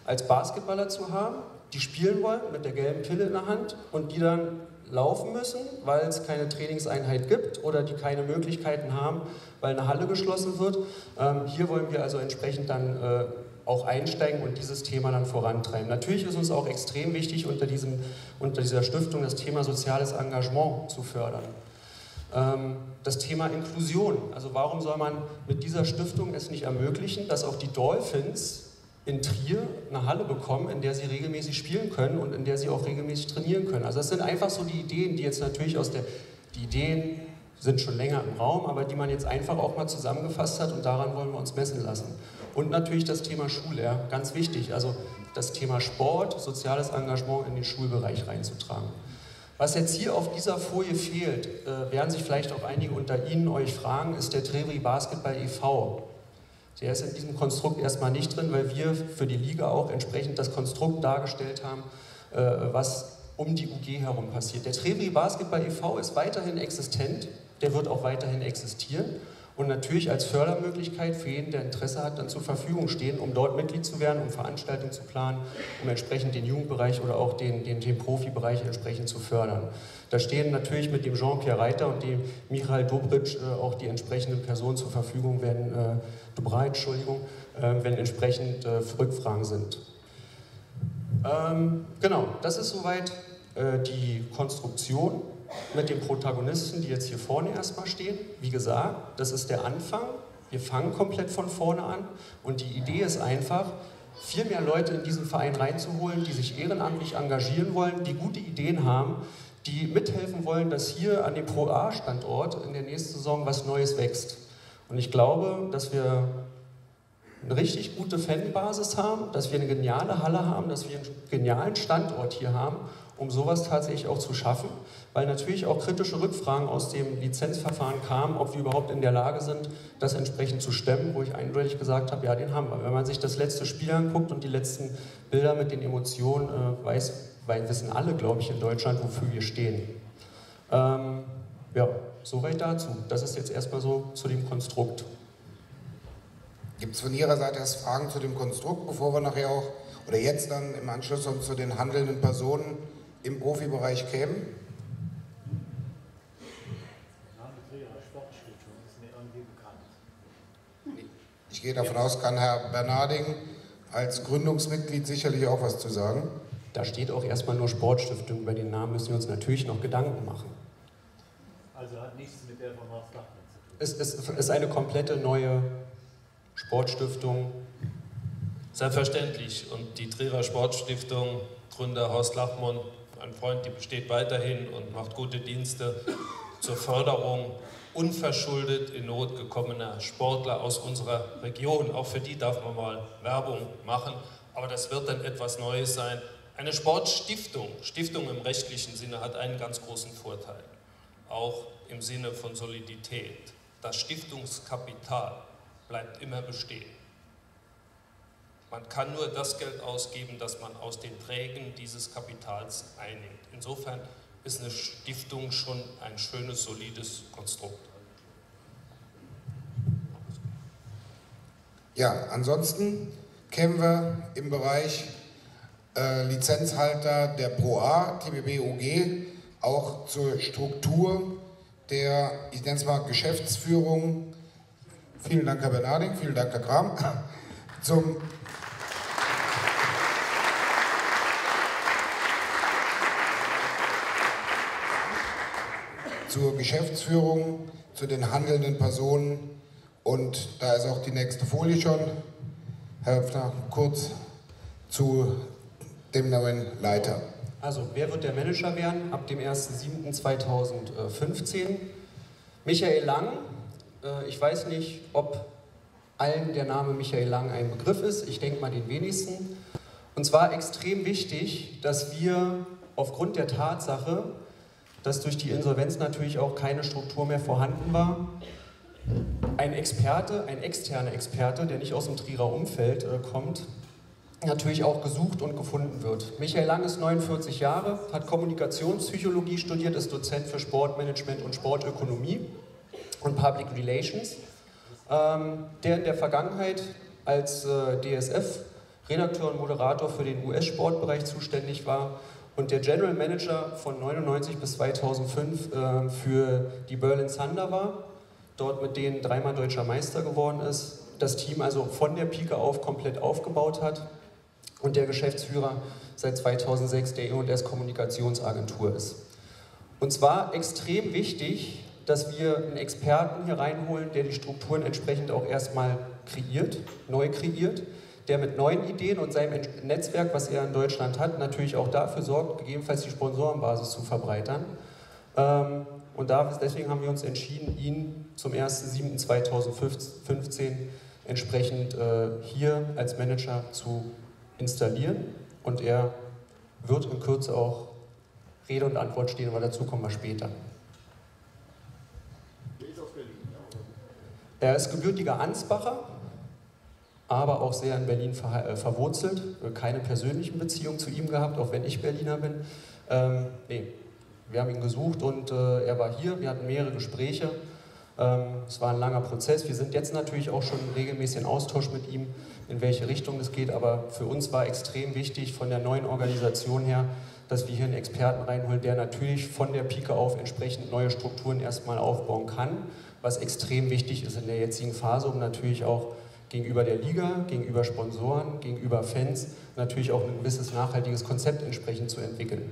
als Basketballer zu haben, die spielen wollen mit der gelben Pille in der Hand und die dann laufen müssen, weil es keine Trainingseinheit gibt oder die keine Möglichkeiten haben, weil eine Halle geschlossen wird. Ähm, hier wollen wir also entsprechend dann äh, auch einsteigen und dieses Thema dann vorantreiben. Natürlich ist uns auch extrem wichtig, unter, diesem, unter dieser Stiftung das Thema soziales Engagement zu fördern. Ähm, das Thema Inklusion, also warum soll man mit dieser Stiftung es nicht ermöglichen, dass auch die Dolphins in Trier eine Halle bekommen, in der sie regelmäßig spielen können und in der sie auch regelmäßig trainieren können. Also das sind einfach so die Ideen, die jetzt natürlich aus der, die Ideen sind schon länger im Raum, aber die man jetzt einfach auch mal zusammengefasst hat und daran wollen wir uns messen lassen. Und natürlich das Thema Schule, ja, ganz wichtig, also das Thema Sport, soziales Engagement in den Schulbereich reinzutragen. Was jetzt hier auf dieser Folie fehlt, äh, werden sich vielleicht auch einige unter Ihnen euch fragen, ist der Trevri Basketball e V Der ist in diesem Konstrukt erstmal nicht drin, weil wir für die Liga auch entsprechend das Konstrukt dargestellt haben, was um die U G herum passiert. Der Trevri Basketball e V ist weiterhin existent, der wird auch weiterhin existieren und natürlich als Fördermöglichkeit für jeden, der Interesse hat, dann zur Verfügung stehen, um dort Mitglied zu werden, um Veranstaltungen zu planen, um entsprechend den Jugendbereich oder auch den, den, den Profibereich entsprechend zu fördern. Da stehen natürlich mit dem Jean-Pierre Reiter und dem Michael Dobric äh, auch die entsprechenden Personen zur Verfügung, wenn, äh, Dubrei, Entschuldigung, äh, wenn entsprechend äh, Rückfragen sind. Ähm, genau, das ist soweit äh, die Konstruktion mit den Protagonisten, die jetzt hier vorne erstmal stehen. Wie gesagt, das ist der Anfang. Wir fangen komplett von vorne an und die Idee ist einfach, viel mehr Leute in diesen Verein reinzuholen, die sich ehrenamtlich engagieren wollen, die gute Ideen haben, die mithelfen wollen, dass hier an dem Pro A-Standort in der nächsten Saison was Neues wächst. Und ich glaube, dass wir eine richtig gute Fanbasis haben, dass wir eine geniale Halle haben, dass wir einen genialen Standort hier haben, um sowas tatsächlich auch zu schaffen, weil natürlich auch kritische Rückfragen aus dem Lizenzverfahren kamen, ob wir überhaupt in der Lage sind, das entsprechend zu stemmen, wo ich eindeutig gesagt habe, ja, den haben wir. Wenn man sich das letzte Spiel anguckt und die letzten Bilder mit den Emotionen, äh, weiß, weil wissen alle, glaube ich, in Deutschland, wofür wir stehen. Ähm, ja, soweit dazu. Das ist jetzt erstmal so zu dem Konstrukt. Gibt es von Ihrer Seite erst Fragen zu dem Konstrukt, bevor wir nachher auch, oder jetzt dann im Anschluss uns zu den handelnden Personen im Profibereich kämen? Ich gehe davon aus, kann Herr Bernarding als Gründungsmitglied sicherlich auch was zu sagen. Da steht auch erstmal nur Sportstiftung, über den Namen müssen wir uns natürlich noch Gedanken machen. Also hat nichts mit der von Horst Lachmann zu tun? Es ist, ist eine komplette neue Sportstiftung. Selbstverständlich. Und die Trierer Sportstiftung, Gründer Horst Lachmann, ein Freund, die besteht weiterhin und macht gute Dienste zur Förderung unverschuldet in Not gekommener Sportler aus unserer Region. Auch für die darf man mal Werbung machen, aber das wird dann etwas Neues sein. Eine Sportstiftung, Stiftung im rechtlichen Sinne, hat einen ganz großen Vorteil, auch im Sinne von Solidität. Das Stiftungskapital bleibt immer bestehen. Man kann nur das Geld ausgeben, das man aus den Trägen dieses Kapitals einnimmt. Insofern ist eine Stiftung schon ein schönes, solides Konstrukt. Ja, ansonsten kämen wir im Bereich äh, Lizenzhalter der Pro A, T B B U G, auch zur Struktur der, ich nenne es mal, Geschäftsführung. Vielen Dank, Herr Bernarding, vielen Dank, Herr Kram. Zum zur Geschäftsführung, zu den handelnden Personen und da ist auch die nächste Folie schon. Herr Höpfner, kurz zu dem neuen Leiter. Also, wer wird der Manager werden ab dem ersten siebten zweitausendfünfzehn? Michael Lang. Ich weiß nicht, ob allen der Name Michael Lang ein Begriff ist. Ich denke mal den wenigsten. Und zwar extrem wichtig, dass wir aufgrund der Tatsache, dass durch die Insolvenz natürlich auch keine Struktur mehr vorhanden war, ein Experte, ein externer Experte, der nicht aus dem Trierer Umfeld äh, kommt, natürlich auch gesucht und gefunden wird. Michael Lang ist neunundvierzig Jahre, hat Kommunikationspsychologie studiert, ist Dozent für Sportmanagement und Sportökonomie und Public Relations, ähm, der in der Vergangenheit als äh, D S F Redakteur und Moderator für den U S-Sportbereich zuständig war und der General Manager von neunundneunzig bis zweitausendfünf äh, für die Berlin Thunder war, dort mit denen dreimal deutscher Meister geworden ist, das Team also von der Pike auf komplett aufgebaut hat und der Geschäftsführer seit zweitausendsechs der E und S Kommunikationsagentur ist. Und zwar extrem wichtig, dass wir einen Experten hier reinholen, der die Strukturen entsprechend auch erstmal kreiert, neu kreiert, der mit neuen Ideen und seinem Netzwerk, was er in Deutschland hat, natürlich auch dafür sorgt, gegebenenfalls die Sponsorenbasis zu verbreitern. Und deswegen haben wir uns entschieden, ihn zum ersten siebten zweitausendfünfzehn entsprechend hier als Manager zu installieren. Und er wird in Kürze auch Rede und Antwort stehen, aber dazu kommen wir später. Er ist gebürtiger Ansbacher, aber auch sehr in Berlin ver äh, verwurzelt. Keine persönlichen Beziehungen zu ihm gehabt, auch wenn ich Berliner bin. Ähm, nee, wir haben ihn gesucht und äh, er war hier. Wir hatten mehrere Gespräche. Ähm, es war ein langer Prozess. Wir sind jetzt natürlich auch schon regelmäßig in Austausch mit ihm, in welche Richtung es geht. Aber für uns war extrem wichtig von der neuen Organisation her, dass wir hier einen Experten reinholen, der natürlich von der Pike auf entsprechend neue Strukturen erstmal aufbauen kann, was extrem wichtig ist in der jetzigen Phase, um natürlich auch gegenüber der Liga, gegenüber Sponsoren, gegenüber Fans natürlich auch ein gewisses nachhaltiges Konzept entsprechend zu entwickeln.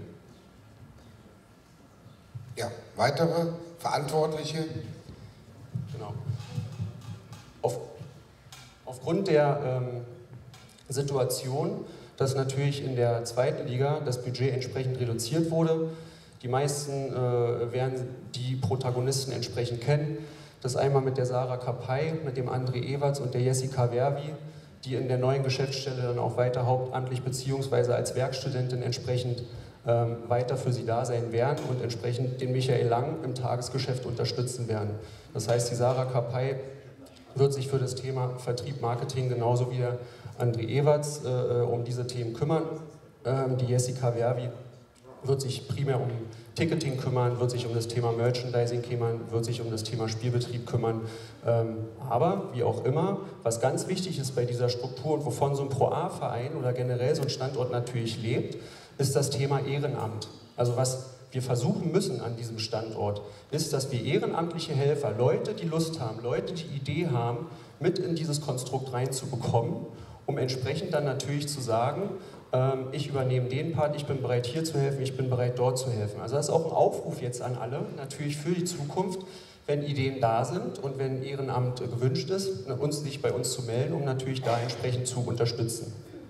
Ja, weitere Verantwortliche? Genau. Auf, aufgrund der ähm, Situation, dass natürlich in der zweiten Liga das Budget entsprechend reduziert wurde. Die meisten äh, werden die Protagonisten entsprechend kennen. Das einmal mit der Sarah Kapay, mit dem André Ewerts und der Jessica Vervi, die in der neuen Geschäftsstelle dann auch weiter hauptamtlich bzw. als Werkstudentin entsprechend ähm, weiter für sie da sein werden und entsprechend den Michael Lang im Tagesgeschäft unterstützen werden. Das heißt, die Sarah Kapay wird sich für das Thema Vertrieb, Marketing genauso wie der André Ewerts äh, um diese Themen kümmern. Ähm, die Jessica Vervi wird sich primär um Ticketing kümmern, wird sich um das Thema Merchandising kümmern, wird sich um das Thema Spielbetrieb kümmern. Ähm, aber wie auch immer, was ganz wichtig ist bei dieser Struktur und wovon so ein Pro A-Verein oder generell so ein Standort natürlich lebt, ist das Thema Ehrenamt. Also was wir versuchen müssen an diesem Standort, ist, dass wir ehrenamtliche Helfer, Leute, die Lust haben, Leute, die Idee haben, mit in dieses Konstrukt reinzubekommen, um entsprechend dann natürlich zu sagen, ähm, ich übernehme den Part, ich bin bereit hier zu helfen, ich bin bereit dort zu helfen. Also das ist auch ein Aufruf jetzt an alle, natürlich für die Zukunft, wenn Ideen da sind und wenn Ehrenamt äh, gewünscht ist, uns sich bei uns zu melden, um natürlich da entsprechend zu unterstützen.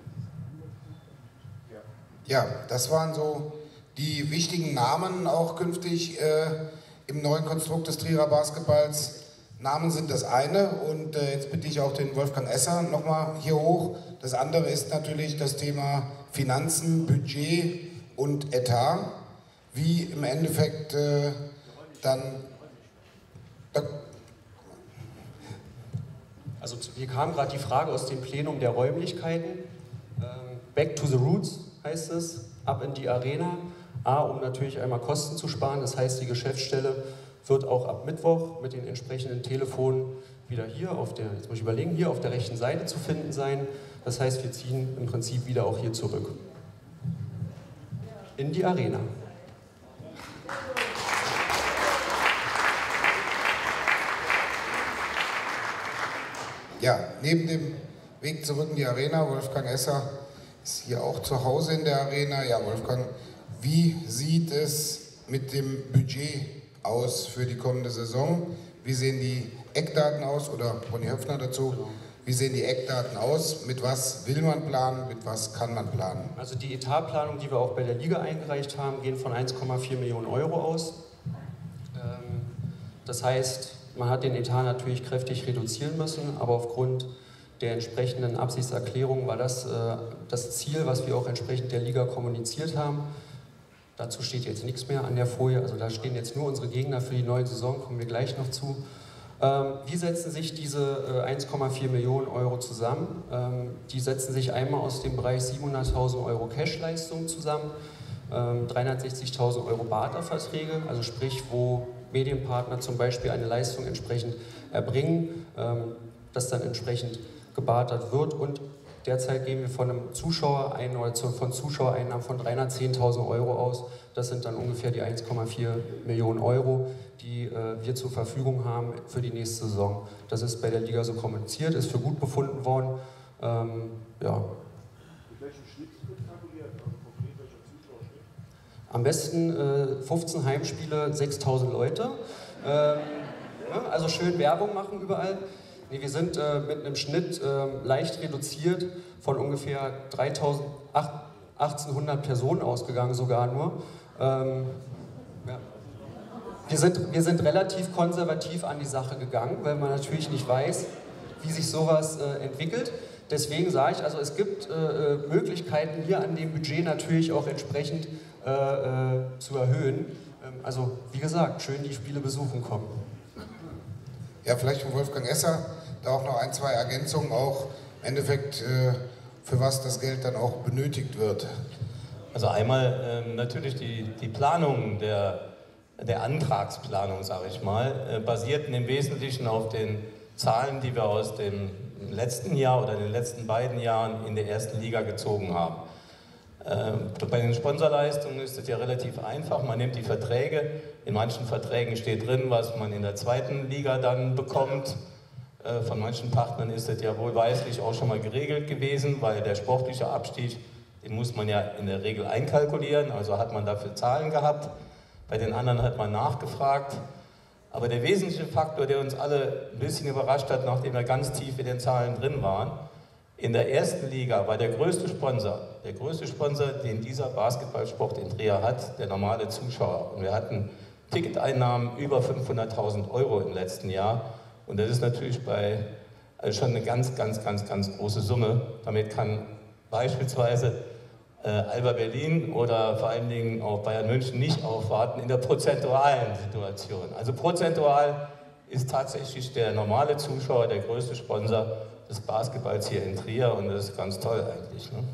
Ja, das waren so die wichtigen Namen auch künftig äh, im neuen Konstrukt des Trierer Basketballs. Namen sind das eine und äh, jetzt bitte ich auch den Wolfgang Esser nochmal hier hoch. Das andere ist natürlich das Thema Finanzen, Budget und Etat, wie im Endeffekt äh, dann... Da also hier kam gerade die Frage aus dem Plenum der Räumlichkeiten. Ähm, back to the roots heißt es, ab in die Arena. A, um natürlich einmal Kosten zu sparen, das heißt die Geschäftsstelle wird auch ab Mittwoch mit den entsprechenden Telefonen wieder hier auf der, jetzt muss ich überlegen, hier auf der rechten Seite zu finden sein. Das heißt, wir ziehen im Prinzip wieder auch hier zurück. In die Arena. Ja, neben dem Weg zurück in die Arena, Wolfgang Esser ist hier auch zu Hause in der Arena. Ja, Wolfgang, wie sieht es mit dem Budget aus für die kommende Saison? Wie sehen die Eckdaten aus? Oder Ronny Höpfner dazu. Wie sehen die Eckdaten aus? Mit was will man planen? Mit was kann man planen? Also die Etatplanung, die wir auch bei der Liga eingereicht haben, gehen von eins Komma vier Millionen Euro aus. Das heißt, man hat den Etat natürlich kräftig reduzieren müssen, aber aufgrund der entsprechenden Absichtserklärung war das äh, das Ziel, was wir auch entsprechend der Liga kommuniziert haben. Dazu steht jetzt nichts mehr an der Folie, also da stehen jetzt nur unsere Gegner für die neue Saison, kommen wir gleich noch zu. Ähm, wie setzen sich diese äh, eins Komma vier Millionen Euro zusammen? Ähm, die setzen sich einmal aus dem Bereich siebenhunderttausend Euro Cashleistung zusammen, ähm, dreihundertsechzigtausend Euro Barterverträge, also sprich, wo Medienpartner zum Beispiel eine Leistung entsprechend erbringen, ähm, das dann entsprechend gebartert wird und Derzeit gehen wir von einem Zuschauerein oder von Zuschauereinnahmen von dreihundertzehntausend Euro aus. Das sind dann ungefähr die eins Komma vier Millionen Euro, die äh, wir zur Verfügung haben für die nächste Saison. Das ist bei der Liga so kommuniziert, ist für gut befunden worden. Ähm, ja. Mit welchem Schnitt wird kalkuliert? Also konkret welcher Zuschauerschnitt? Am besten äh, fünfzehn Heimspiele, sechstausend Leute. Ähm, ja, also schön Werbung machen überall. Nee, wir sind äh, mit einem Schnitt äh, leicht reduziert von ungefähr dreitausend, achtzehnhundert Personen ausgegangen, sogar nur. Ähm, ja. wir, sind, wir sind relativ konservativ an die Sache gegangen, weil man natürlich nicht weiß, wie sich sowas äh, entwickelt. Deswegen sage ich, also es gibt äh, Möglichkeiten, hier an dem Budget natürlich auch entsprechend äh, äh, zu erhöhen. Ähm, also wie gesagt, schön die Spiele besuchen kommen. Ja, vielleicht von Wolfgang Esser, da auch noch ein, zwei Ergänzungen, auch im Endeffekt, äh, für was das Geld dann auch benötigt wird. Also einmal ähm, natürlich die, die Planung der, der Antragsplanung, sage ich mal, äh, basierten im Wesentlichen auf den Zahlen, die wir aus dem letzten Jahr oder den letzten beiden Jahren in der ersten Liga gezogen haben. Ähm, bei den Sponsorleistungen ist es ja relativ einfach, man nimmt die Verträge, in manchen Verträgen steht drin, was man in der zweiten Liga dann bekommt. Äh, von manchen Partnern ist das ja wohlweislich auch schon mal geregelt gewesen, weil der sportliche Abstieg, den muss man ja in der Regel einkalkulieren, also hat man dafür Zahlen gehabt. Bei den anderen hat man nachgefragt. Aber der wesentliche Faktor, der uns alle ein bisschen überrascht hat, nachdem wir ganz tief in den Zahlen drin waren, in der ersten Liga war der größte Sponsor, der größte Sponsor, den dieser Basketballsport in Trier hat, der normale Zuschauer. Und wir hatten Ticketeinnahmen über fünfhunderttausend Euro im letzten Jahr. Und das ist natürlich bei, also schon eine ganz, ganz, ganz, ganz große Summe. Damit kann beispielsweise äh, Alba Berlin oder vor allen Dingen auch Bayern München nicht aufwarten in der prozentualen Situation. Also prozentual ist tatsächlich der normale Zuschauer der größte Sponsor des Basketballs hier in Trier und das ist ganz toll eigentlich. Ne?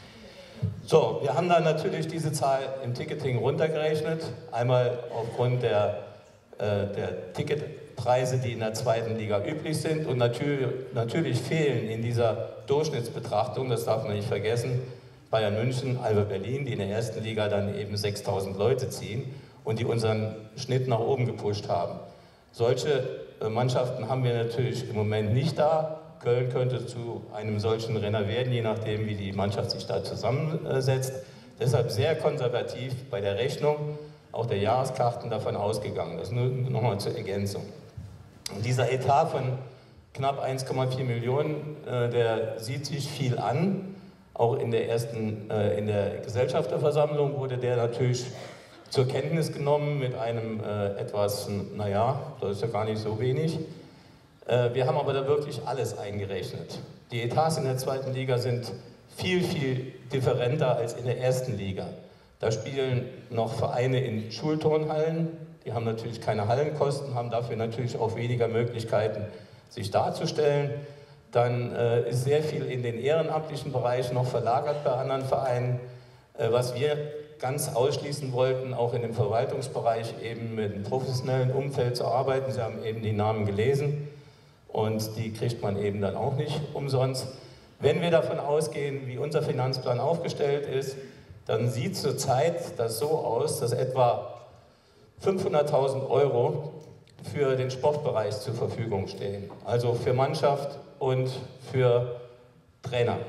So, wir haben dann natürlich diese Zahl im Ticketing runtergerechnet. Einmal aufgrund der, äh, der Ticketpreise, die in der zweiten Liga üblich sind und natürlich, natürlich fehlen in dieser Durchschnittsbetrachtung, das darf man nicht vergessen, Bayern München, Alba Berlin, die in der ersten Liga dann eben sechstausend Leute ziehen und die unseren Schnitt nach oben gepusht haben. Solche äh, Mannschaften haben wir natürlich im Moment nicht da. Köln könnte zu einem solchen Renner werden, je nachdem, wie die Mannschaft sich da zusammensetzt. Deshalb sehr konservativ bei der Rechnung, auch der Jahreskarten davon ausgegangen. Das nur nochmal zur Ergänzung. Und dieser Etat von knapp eins Komma vier Millionen, äh, der sieht sich viel an. Auch in der ersten, äh, in der Gesellschafterversammlung wurde der natürlich zur Kenntnis genommen mit einem äh, etwas, naja, das ist ja gar nicht so wenig. Wir haben aber da wirklich alles eingerechnet. Die Etats in der zweiten Liga sind viel, viel differenter als in der ersten Liga. Da spielen noch Vereine in Schulturnhallen, die haben natürlich keine Hallenkosten, haben dafür natürlich auch weniger Möglichkeiten, sich darzustellen. Dann äh, ist sehr viel in den ehrenamtlichen Bereich noch verlagert bei anderen Vereinen. Äh, was wir ganz ausschließen wollten, auch in dem Verwaltungsbereich eben mit einem professionellen Umfeld zu arbeiten. Sie haben eben die Namen gelesen. Und die kriegt man eben dann auch nicht umsonst. Wenn wir davon ausgehen, wie unser Finanzplan aufgestellt ist, dann sieht zurzeit das so aus, dass etwa fünfhunderttausend Euro für den Sportbereich zur Verfügung stehen. Also für Mannschaft und für Trainer.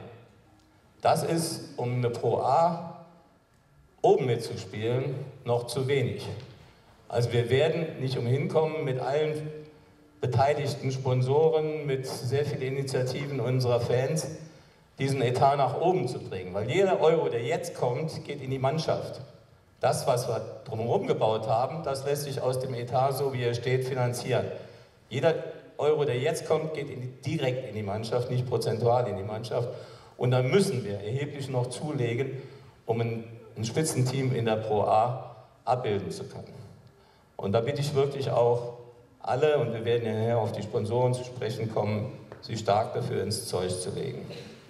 Das ist, um eine Pro A oben mitzuspielen, noch zu wenig. Also wir werden nicht umhin kommen, mit allen beteiligten Sponsoren, mit sehr vielen Initiativen unserer Fans, diesen Etat nach oben zu bringen. Weil jeder Euro, der jetzt kommt, geht in die Mannschaft. Das, was wir drumherum gebaut haben, das lässt sich aus dem Etat, so wie er steht, finanzieren. Jeder Euro, der jetzt kommt, geht in die, direkt in die Mannschaft, nicht prozentual in die Mannschaft. Und dann müssen wir erheblich noch zulegen, um ein, ein Spitzenteam in der Pro A abbilden zu können. Und da bitte ich wirklich auch alle, und wir werden ja nachher auf die Sponsoren zu sprechen kommen, sich stark dafür ins Zeug zu legen.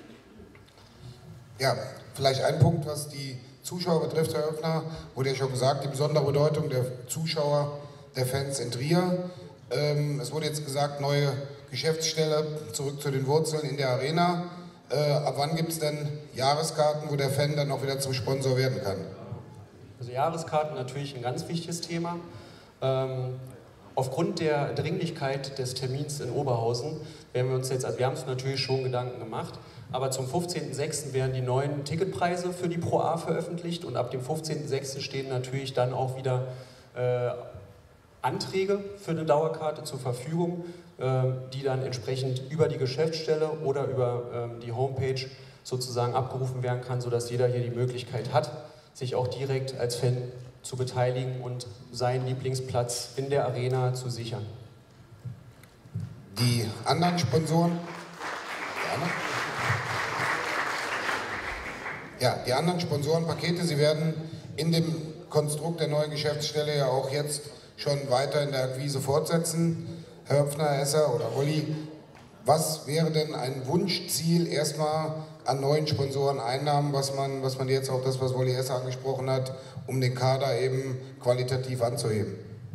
Ja, vielleicht ein Punkt, was die Zuschauer betrifft, Herr Höpfner, wurde ja schon gesagt, die besondere Bedeutung der Zuschauer, der Fans in Trier. Ähm, es wurde jetzt gesagt, neue Geschäftsstelle, zurück zu den Wurzeln in der Arena. Äh, ab wann gibt es denn Jahreskarten, wo der Fan dann auch wieder zum Sponsor werden kann? Also Jahreskarten natürlich ein ganz wichtiges Thema. Ähm, aufgrund der Dringlichkeit des Termins in Oberhausen werden wir uns jetzt, also wir haben uns natürlich schon Gedanken gemacht, aber zum fünfzehnten sechsten werden die neuen Ticketpreise für die Pro A veröffentlicht und ab dem fünfzehnten sechsten stehen natürlich dann auch wieder äh, Anträge für eine Dauerkarte zur Verfügung, äh, die dann entsprechend über die Geschäftsstelle oder über äh, die Homepage sozusagen abgerufen werden kann, sodass jeder hier die Möglichkeit hat, sich auch direkt als Fan zu beteiligen und seinen Lieblingsplatz in der Arena zu sichern. Die anderen Sponsoren? Ja, die anderen Sponsorenpakete, sie werden in dem Konstrukt der neuen Geschäftsstelle ja auch jetzt schon weiter in der Akquise fortsetzen. Herr Höpfner, Herr Esser oder Olli, was wäre denn ein Wunschziel erstmal an neuen Sponsoreneinnahmen, was man, was man jetzt auch das, was Olli Esser angesprochen hat, um den Kader eben qualitativ anzuheben?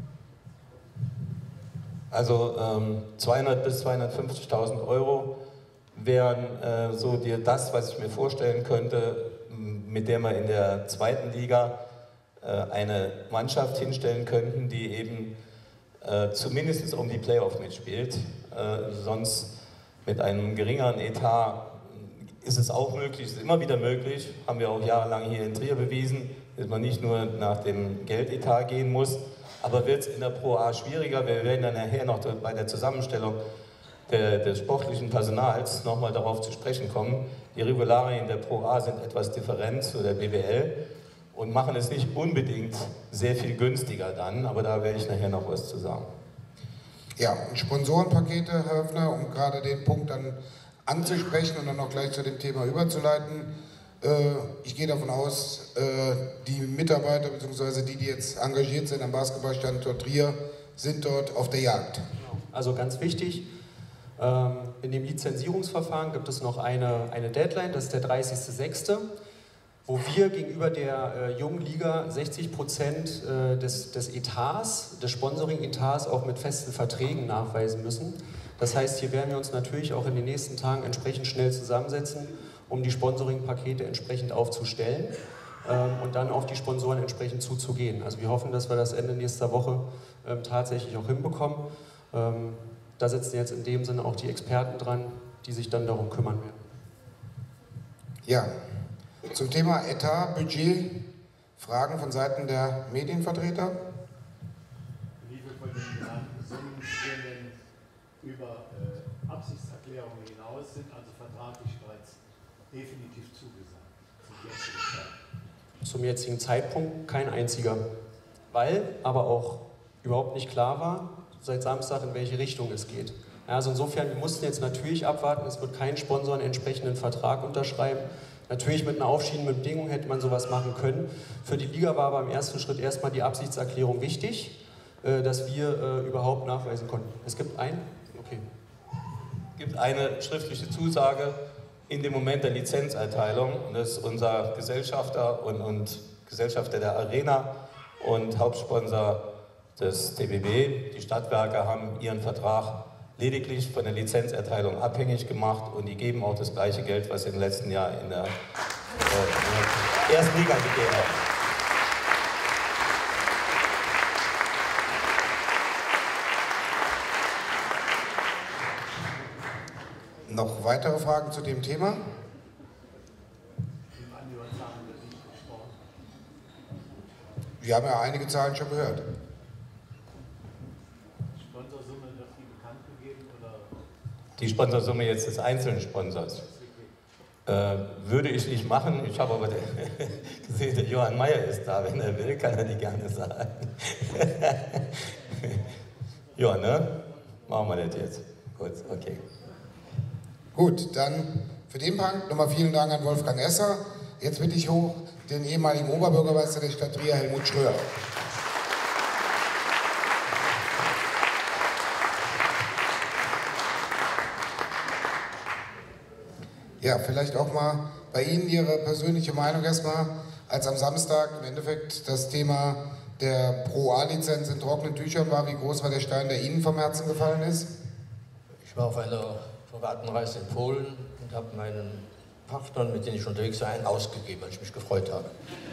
Also ähm, zweihundert bis zweihundertfünfzigtausend Euro wären äh, so die, das, was ich mir vorstellen könnte, mit der wir in der zweiten Liga äh, eine Mannschaft hinstellen könnten, die eben äh, zumindest um die Playoff mitspielt. Äh, sonst mit einem geringeren Etat ist es auch möglich, ist immer wieder möglich, haben wir auch jahrelang hier in Trier bewiesen, dass man nicht nur nach dem Geldetat gehen muss, aber wird es in der Pro A schwieriger. Wir werden dann nachher noch bei der Zusammenstellung der, des sportlichen Personals nochmal darauf zu sprechen kommen. Die Regularien der Pro A sind etwas different zu der B B L und machen es nicht unbedingt sehr viel günstiger dann, aber da werde ich nachher noch was zu sagen. Ja, und Sponsorenpakete, Herr Höpfner, um gerade den Punkt dann anzusprechen und dann noch gleich zu dem Thema überzuleiten. Ich gehe davon aus, die Mitarbeiter bzw. die, die jetzt engagiert sind am Basketballstandort Trier, sind dort auf der Jagd. Also ganz wichtig, in dem Lizenzierungsverfahren gibt es noch eine, eine Deadline, das ist der dreißigste sechste, wo wir gegenüber der jungen Liga sechzig Prozent des, des Etats, des Sponsoring-Etats auch mit festen Verträgen nachweisen müssen. Das heißt, hier werden wir uns natürlich auch in den nächsten Tagen entsprechend schnell zusammensetzen, um die Sponsoring-Pakete entsprechend aufzustellen ähm, und dann auf die Sponsoren entsprechend zuzugehen. Also wir hoffen, dass wir das Ende nächster Woche ähm, tatsächlich auch hinbekommen. Ähm, da sitzen jetzt in dem Sinne auch die Experten dran, die sich dann darum kümmern werden. Ja, zum Thema Etat, Budget, Fragen von Seiten der Medienvertreter? Wie viel von den genannten Summen stehen denn über äh, Absichtserklärungen hinaus, sind also vertraglich bereits definitiv zugesagt zum jetzigen Zeitpunkt? Zum jetzigen Zeitpunkt kein einziger, weil aber auch überhaupt nicht klar war, seit Samstag, in welche Richtung es geht. Ja, also insofern, wir mussten jetzt natürlich abwarten, es wird kein Sponsor einen entsprechenden Vertrag unterschreiben. Natürlich mit einer aufschiebenden Bedingung hätte man sowas machen können. Für die Liga war aber im ersten Schritt erstmal die Absichtserklärung wichtig, dass wir überhaupt nachweisen konnten. Es gibt ein, okay. Es gibt eine schriftliche Zusage in dem Moment der Lizenzerteilung. Das ist unser Gesellschafter und, und Gesellschafter der Arena und Hauptsponsor des T B B. Die Stadtwerke haben ihren Vertrag lediglich von der Lizenzerteilung abhängig gemacht und die geben auch das gleiche Geld, was sie im letzten Jahr in der, äh, in der ersten Liga gegeben haben. Noch weitere Fragen zu dem Thema? Wir haben ja einige Zahlen schon gehört. Sponsorsumme, wird die bekannt gegeben oder? Die Sponsorsumme jetzt des einzelnen Sponsors. Äh, würde ich nicht machen. Ich habe aber gesehen, der Johann Mayer ist da. Wenn er will, kann er die gerne sagen. Ja, ne? Machen wir das jetzt. Gut, okay. Gut, dann für den Punkt nochmal vielen Dank an Wolfgang Esser. Jetzt bitte ich hoch den ehemaligen Oberbürgermeister der Stadt Trier, Helmut Schröer. Ja, vielleicht auch mal bei Ihnen Ihre persönliche Meinung erstmal, als am Samstag im Endeffekt das Thema der Pro A-Lizenz in trockenen Tüchern war. Wie groß war der Stein, der Ihnen vom Herzen gefallen ist? Ich war auf einer privaten Reise in Polen und habe meinen Partnern, mit denen ich unterwegs war, einen ausgegeben, weil ich mich gefreut habe.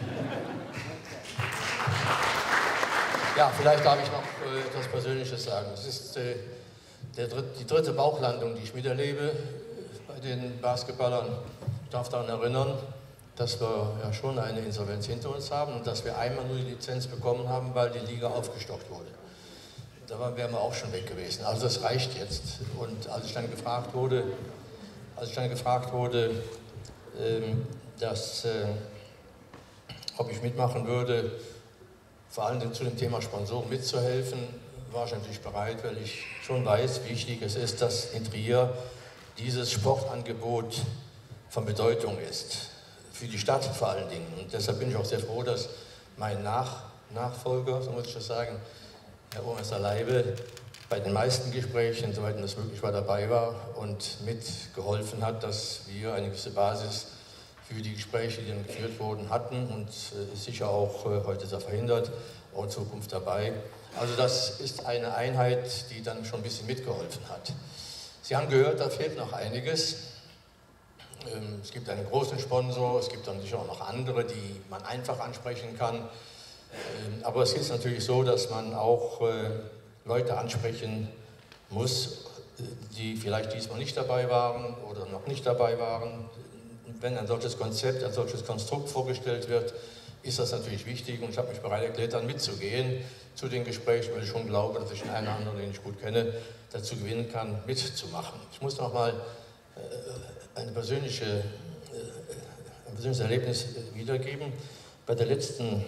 Ja, vielleicht darf ich noch äh, etwas Persönliches sagen. Es ist äh, der dritt, die dritte Bauchlandung, die ich miterlebe äh, bei den Basketballern. Ich darf daran erinnern, dass wir ja schon eine Insolvenz hinter uns haben und dass wir einmal nur die Lizenz bekommen haben, weil die Liga aufgestockt wurde. Da wären wir auch schon weg gewesen. Also das reicht jetzt. Und als ich dann gefragt wurde, als ich dann gefragt wurde, ähm, dass, äh, ob ich mitmachen würde, vor allem zu dem Thema Sponsoren mitzuhelfen, war ich natürlich bereit, weil ich schon weiß, wie wichtig es ist, dass in Trier dieses Sportangebot von Bedeutung ist. Für die Stadt vor allen Dingen. Und deshalb bin ich auch sehr froh, dass mein Nach Nachfolger, so muss ich das sagen, Herr Burmeister Leibe, bei den meisten Gesprächen, soweit das möglich war, dabei war und mitgeholfen hat, dass wir eine gewisse Basis für die Gespräche, die dann geführt wurden, hatten und äh, ist sicher auch äh, heute sehr verhindert, auch in Zukunft dabei. Also das ist eine Einheit, die dann schon ein bisschen mitgeholfen hat. Sie haben gehört, da fehlt noch einiges. Ähm, es gibt einen großen Sponsor, es gibt dann sicher auch noch andere, die man einfach ansprechen kann. Ähm, aber es ist natürlich so, dass man auch äh, Leute ansprechen muss, die vielleicht diesmal nicht dabei waren oder noch nicht dabei waren. Wenn ein solches Konzept, ein solches Konstrukt vorgestellt wird, ist das natürlich wichtig und ich habe mich bereit erklärt, dann mitzugehen zu den Gesprächen, weil ich schon glaube, dass ich den einen oder anderen, den ich gut kenne, dazu gewinnen kann, mitzumachen. Ich muss noch mal äh, eine persönliche, äh, ein persönliches Erlebnis wiedergeben. Bei der letzten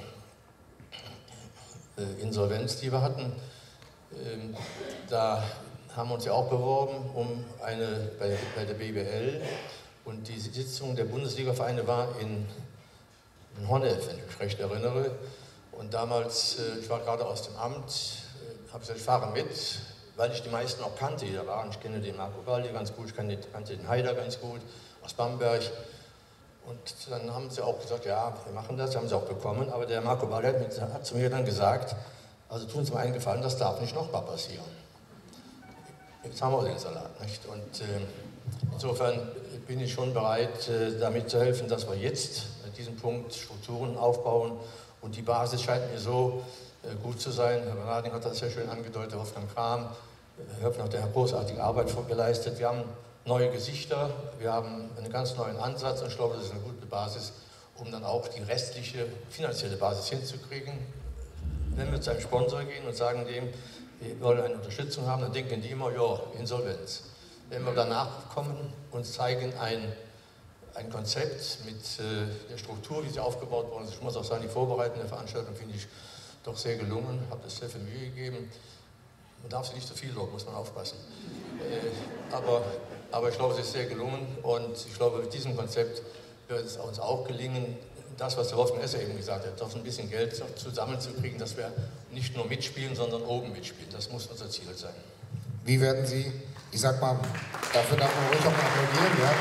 äh, Insolvenz, die wir hatten, äh, da haben wir uns ja auch beworben um eine, bei, bei der B B L. Und die Sitzung der Bundesliga-Vereine war in, in Honnef, wenn ich mich recht erinnere. Und damals, äh, ich war gerade aus dem Amt, äh, habe gesagt, ich fahre mit, weil ich die meisten auch kannte, die da waren. Ich kenne den Marco Baldi ganz gut, ich kannte, kannte den Haider ganz gut, aus Bamberg. Und dann haben sie auch gesagt, ja, wir machen das, haben sie auch bekommen. Aber der Marco Baldi hat, mit, hat zu mir dann gesagt, also tun Sie mir einen Gefallen, das darf nicht nochmal passieren. Jetzt haben wir den Salat, nicht? Und äh, insofern bin ich schon bereit, damit zu helfen, dass wir jetzt an diesem Punkt Strukturen aufbauen. Und die Basis scheint mir so gut zu sein. Herr Bernarding hat das sehr schön angedeutet, Wolfgang Kram, Herr Höpfner hat eine großartige Arbeit geleistet. Wir haben neue Gesichter, wir haben einen ganz neuen Ansatz und ich glaube, das ist eine gute Basis, um dann auch die restliche finanzielle Basis hinzukriegen. Wenn wir zu einem Sponsor gehen und sagen dem, wir wollen eine Unterstützung haben, dann denken die immer, ja, Insolvenz. Wenn wir danach kommen und zeigen ein, ein Konzept mit äh, der Struktur, wie sie aufgebaut worden ist, ich muss auch sagen, die vorbereitende Veranstaltung finde ich doch sehr gelungen, habe das sehr viel Mühe gegeben. Man darf sie nicht zu viel loben, muss man aufpassen. Äh, aber, aber ich glaube, es ist sehr gelungen und ich glaube, mit diesem Konzept wird es uns auch gelingen, das, was der Wolfgang Esser eben gesagt hat, doch ein bisschen Geld zusammenzukriegen, dass wir nicht nur mitspielen, sondern oben mitspielen. Das muss unser Ziel sein. Wie werden Sie, ich sag mal, dafür darf man ruhig auch mal applaudieren, ja?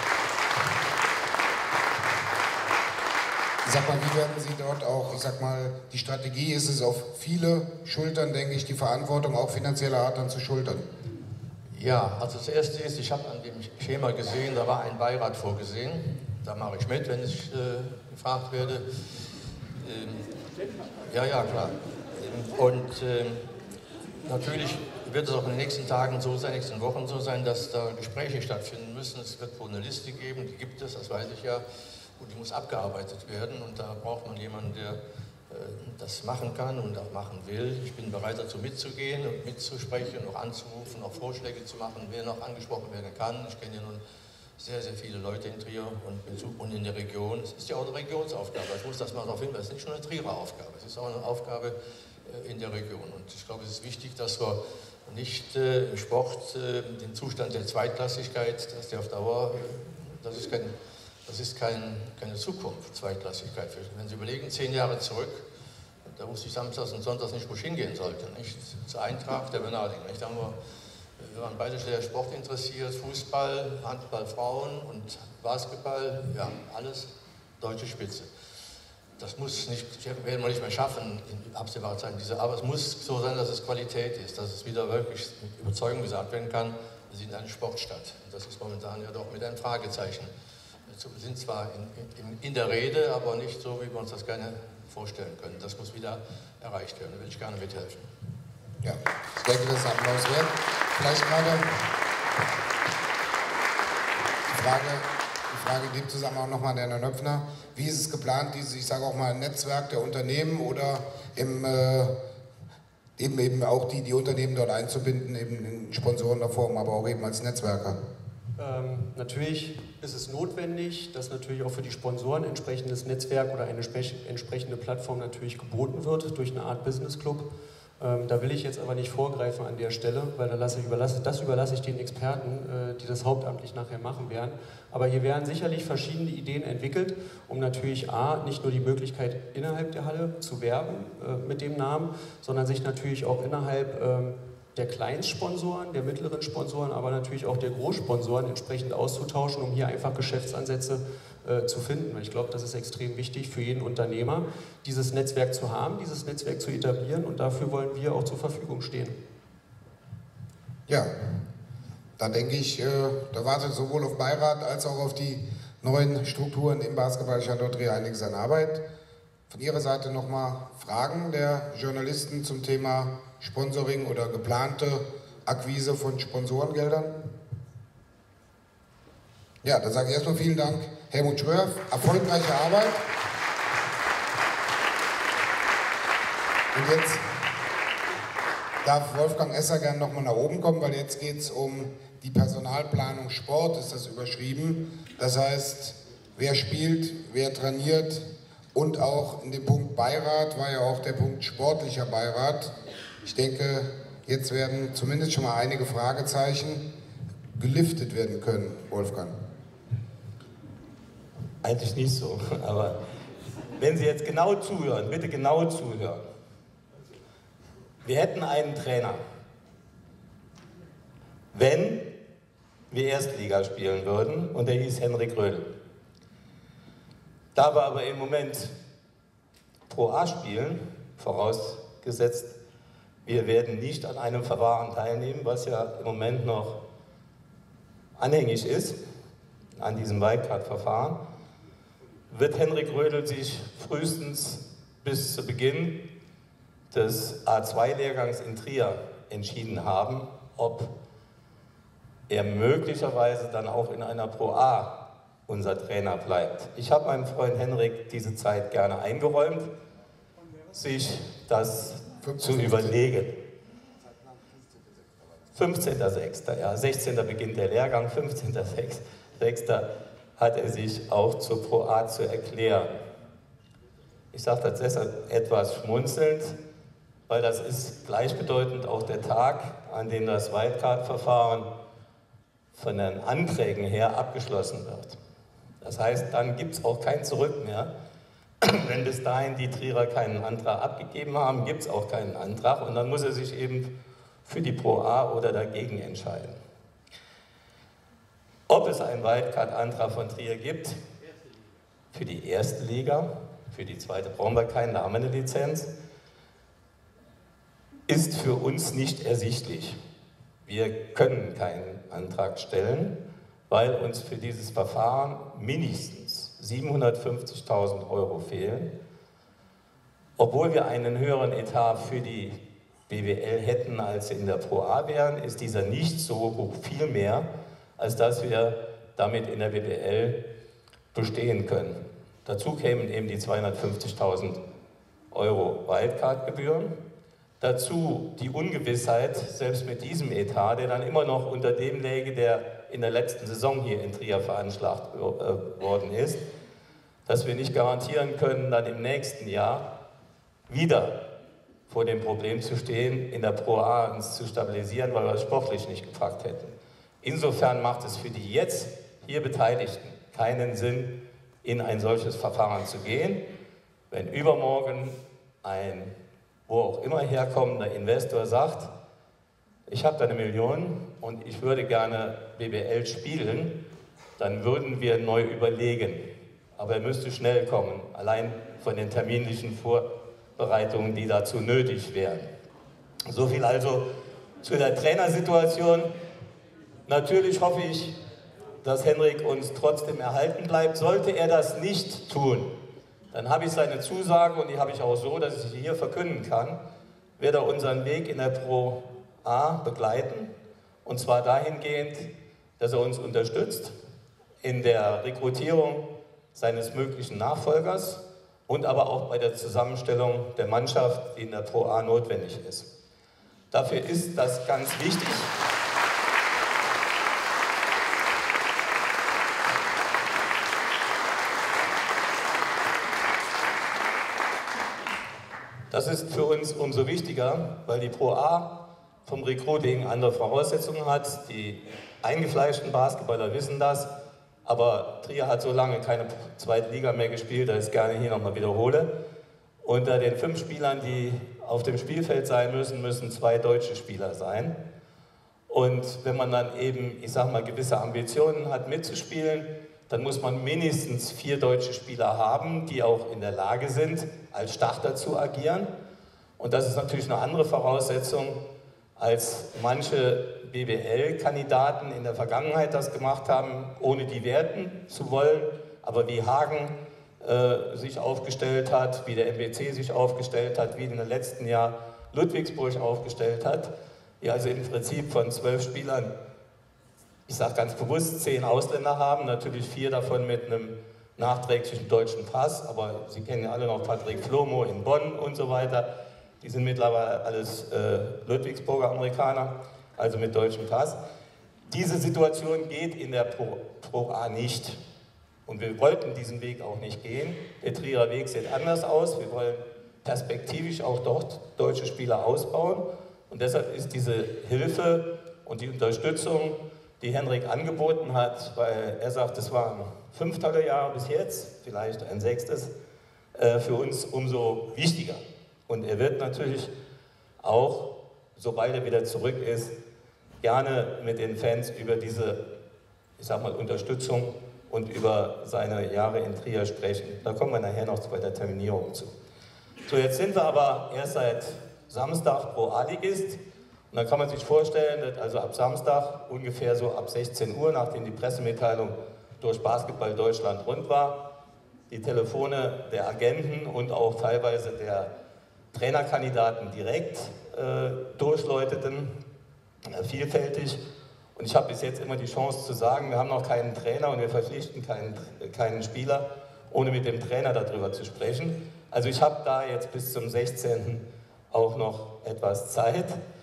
Ich sag mal, wie werden Sie dort auch, ich sag mal, die Strategie ist es auf viele Schultern, denke ich, die Verantwortung auch finanzieller Art dann zu schultern? Ja, also das Erste ist, ich habe an dem Schema gesehen, da war ein Beirat vorgesehen. Da mache ich mit, wenn ich äh, gefragt werde. Ähm, ja, ja, klar. Und ähm, natürlich wird es auch in den nächsten Tagen so sein, in den nächsten Wochen so sein, dass da Gespräche stattfinden müssen. Es wird wohl eine Liste geben, die gibt es, das weiß ich ja, und die muss abgearbeitet werden. Und da braucht man jemanden, der äh, das machen kann und auch machen will. Ich bin bereit dazu mitzugehen und mitzusprechen, auch anzurufen, auch Vorschläge zu machen, wer noch angesprochen werden kann. Ich kenne ja nun sehr, sehr viele Leute in Trier und, und in der Region. Es ist ja auch eine Regionsaufgabe. Ich muss das mal darauf hinweisen. Es ist nicht nur eine Trierer Aufgabe, es ist auch eine Aufgabe äh, in der Region. Und ich glaube, es ist wichtig, dass wir nicht äh, im Sport äh, den Zustand der Zweitklassigkeit, dass der auf Dauer, äh, das ist, kein, das ist kein, keine Zukunft, Zweitklassigkeit. Wenn Sie überlegen, zehn Jahre zurück, da wusste ich samstags und sonntags nicht, wo ich hingehen sollte. Nicht? Zur Eintracht der Bernarding. Nicht? Da haben wir, wir waren beide sehr sportinteressiert, Fußball, Handball, Frauen und Basketball, ja, alles deutsche Spitze. Das muss nicht, werden wir nicht mehr schaffen in absehbarer Zeit, diese, aber es muss so sein, dass es Qualität ist, dass es wieder wirklich mit Überzeugung gesagt werden kann, wir sind eine Sportstadt. Und das ist momentan ja doch mit einem Fragezeichen. Wir sind zwar in, in, in der Rede, aber nicht so, wie wir uns das gerne vorstellen können. Das muss wieder erreicht werden. Da will ich gerne mithelfen. Ja, ich denke, das ist ein Applaus wert. Vielleicht gerade die Frage, die Frage in dem Zusammenhang nochmal an Herrn Nöpfner. Wie ist es geplant, dieses, ich sage auch mal, Netzwerk der Unternehmen oder im, äh, eben, eben auch die, die Unternehmen dort einzubinden, eben in sponsorener Form, aber auch eben als Netzwerker? Ähm, natürlich ist es notwendig, dass natürlich auch für die Sponsoren ein entsprechendes Netzwerk oder eine entsprechende Plattform natürlich geboten wird durch eine Art Business Club. Ähm, da will ich jetzt aber nicht vorgreifen an der Stelle, weil da lasse ich, überlasse, das überlasse ich den Experten, äh, die das hauptamtlich nachher machen werden. Aber hier werden sicherlich verschiedene Ideen entwickelt, um natürlich A, nicht nur die Möglichkeit innerhalb der Halle zu werben äh, mit dem Namen, sondern sich natürlich auch innerhalb ähm, der Kleinstsponsoren, der mittleren Sponsoren, aber natürlich auch der Großsponsoren entsprechend auszutauschen, um hier einfach Geschäftsansätze äh, zu finden. Weil ich glaube, das ist extrem wichtig für jeden Unternehmer, dieses Netzwerk zu haben, dieses Netzwerk zu etablieren, und dafür wollen wir auch zur Verfügung stehen. Ja, da denke ich, äh, da wartet sowohl auf Beirat als auch auf die neuen Strukturen im Basketballstandort Trier einiges an Arbeit. Von Ihrer Seite nochmal Fragen der Journalisten zum Thema Sponsoring oder geplante Akquise von Sponsorengeldern? Ja, dann sage ich erstmal vielen Dank, Helmut Schröer, erfolgreiche Arbeit. Und jetzt darf Wolfgang Esser gerne nochmal nach oben kommen, weil jetzt geht es um die Personalplanung Sport, ist das überschrieben. Das heißt, wer spielt, wer trainiert, und auch in dem Punkt Beirat war ja auch der Punkt sportlicher Beirat. Ich denke, jetzt werden zumindest schon mal einige Fragezeichen geliftet werden können, Wolfgang. Eigentlich nicht so, aber wenn Sie jetzt genau zuhören, bitte genau zuhören. Wir hätten einen Trainer, wenn wir Erstliga spielen würden, und der hieß Henrik Rödel. Da wir aber im Moment Pro A spielen, vorausgesetzt, wir werden nicht an einem Verfahren teilnehmen, was ja im Moment noch anhängig ist, an diesem Wildcard-Verfahren, wird Henrik Rödel sich frühestens bis zu Beginn des A zwei Lehrgangs in Trier entschieden haben, ob er möglicherweise dann auch in einer Pro A unser Trainer bleibt. Ich habe meinem Freund Henrik diese Zeit gerne eingeräumt, sich das zu überlegen. fünfzehnter sechster Ja, sechzehnter beginnt der Lehrgang, fünfzehnter sechster hat er sich auch zur Pro A zu erklären. Ich sage das deshalb etwas schmunzelnd, weil das ist gleichbedeutend auch der Tag, an dem das Wildcard-Verfahren von den Anträgen her abgeschlossen wird. Das heißt, dann gibt es auch kein Zurück mehr. Wenn bis dahin die Trierer keinen Antrag abgegeben haben, gibt es auch keinen Antrag, und dann muss er sich eben für die Pro A oder dagegen entscheiden. Ob es einen Wildcard-Antrag von Trier gibt, für die erste Liga, für die zweite brauchen wir keine, da haben wir eine Lizenz, ist für uns nicht ersichtlich. Wir können keinen Antrag stellen, weil uns für dieses Verfahren mindestens siebenhundertfünfzigtausend Euro fehlen, obwohl wir einen höheren Etat für die B W L hätten, als sie in der Pro A wären, ist dieser nicht so hoch, viel mehr, als dass wir damit in der B W L bestehen können. Dazu kämen eben die zweihundertfünfzigtausend Euro Wildcard-Gebühren. Dazu die Ungewissheit, selbst mit diesem Etat, der dann immer noch unter dem läge, der in der letzten Saison hier in Trier veranschlagt äh, worden ist, dass wir nicht garantieren können, dann im nächsten Jahr wieder vor dem Problem zu stehen, in der Pro A uns zu stabilisieren, weil wir es sportlich nicht gepackt hätten. Insofern macht es für die jetzt hier Beteiligten keinen Sinn, in ein solches Verfahren zu gehen, wenn übermorgen ein, wo auch immer herkommender Investor sagt, ich habe da eine Million und ich würde gerne B B L spielen, dann würden wir neu überlegen. Aber er müsste schnell kommen, allein von den terminlichen Vorbereitungen, die dazu nötig wären. So viel also zu der Trainersituation. natürlich hoffe ich, dass Henrik uns trotzdem erhalten bleibt. Sollte er das nicht tun, dann habe ich seine Zusage, und die habe ich auch so, dass ich sie hier verkünden kann, wird er unseren Weg in der Pro A begleiten, und zwar dahingehend, dass er uns unterstützt in der Rekrutierung seines möglichen Nachfolgers und aber auch bei der Zusammenstellung der Mannschaft, die in der Pro A notwendig ist. Dafür ist das ganz wichtig. Das ist für uns umso wichtiger, weil die Pro A vom Recruiting andere Voraussetzungen hat. Die eingefleischten Basketballer wissen das, aber Trier hat so lange keine zweite Liga mehr gespielt, dass ich es gerne hier nochmal wiederhole. Unter den fünf Spielern, die auf dem Spielfeld sein müssen, müssen zwei deutsche Spieler sein. Und wenn man dann eben, ich sag mal, gewisse Ambitionen hat mitzuspielen, dann muss man mindestens vier deutsche Spieler haben, die auch in der Lage sind, als Starter zu agieren. Und das ist natürlich eine andere Voraussetzung, als manche B B L-Kandidaten in der Vergangenheit das gemacht haben, ohne die werten zu wollen. Aber wie Hagen äh, sich aufgestellt hat, wie der M B C sich aufgestellt hat, wie in den letzten Jahr Ludwigsburg aufgestellt hat, die also im Prinzip von zwölf Spielern, ich sage ganz bewusst, zehn Ausländer haben, natürlich vier davon mit einem nachträglichen deutschen Pass, aber Sie kennen ja alle noch Patrick Flomo in Bonn und so weiter. Die sind mittlerweile alles äh, Ludwigsburger Amerikaner, also mit deutschem Pass. Diese Situation geht in der Pro, Pro A nicht. Und wir wollten diesen Weg auch nicht gehen. Der Trierer Weg sieht anders aus. Wir wollen perspektivisch auch dort deutsche Spieler ausbauen. Und deshalb ist diese Hilfe und die Unterstützung, die Henrik angeboten hat, weil er sagt, es waren fünf tolle Jahre bis jetzt, vielleicht ein sechstes, äh, für uns umso wichtiger. Und er wird natürlich auch, sobald er wieder zurück ist, gerne mit den Fans über diese, ich sag mal, Unterstützung und über seine Jahre in Trier sprechen. Da kommen wir nachher noch bei der Terminierung zu. So, jetzt sind wir aber erst seit Samstag Pro A-Ligist. Und dann kann man sich vorstellen, dass also ab Samstag, ungefähr so ab sechzehn Uhr, nachdem die Pressemitteilung durch Basketball Deutschland rund war, die Telefone der Agenten und auch teilweise der Trainerkandidaten direkt äh, durchläuteten, äh, vielfältig. Und ich habe bis jetzt immer die Chance zu sagen, wir haben noch keinen Trainer und wir verpflichten keinen, keinen Spieler, ohne mit dem Trainer darüber zu sprechen. Also ich habe da jetzt bis zum sechzehnten auch noch etwas Zeit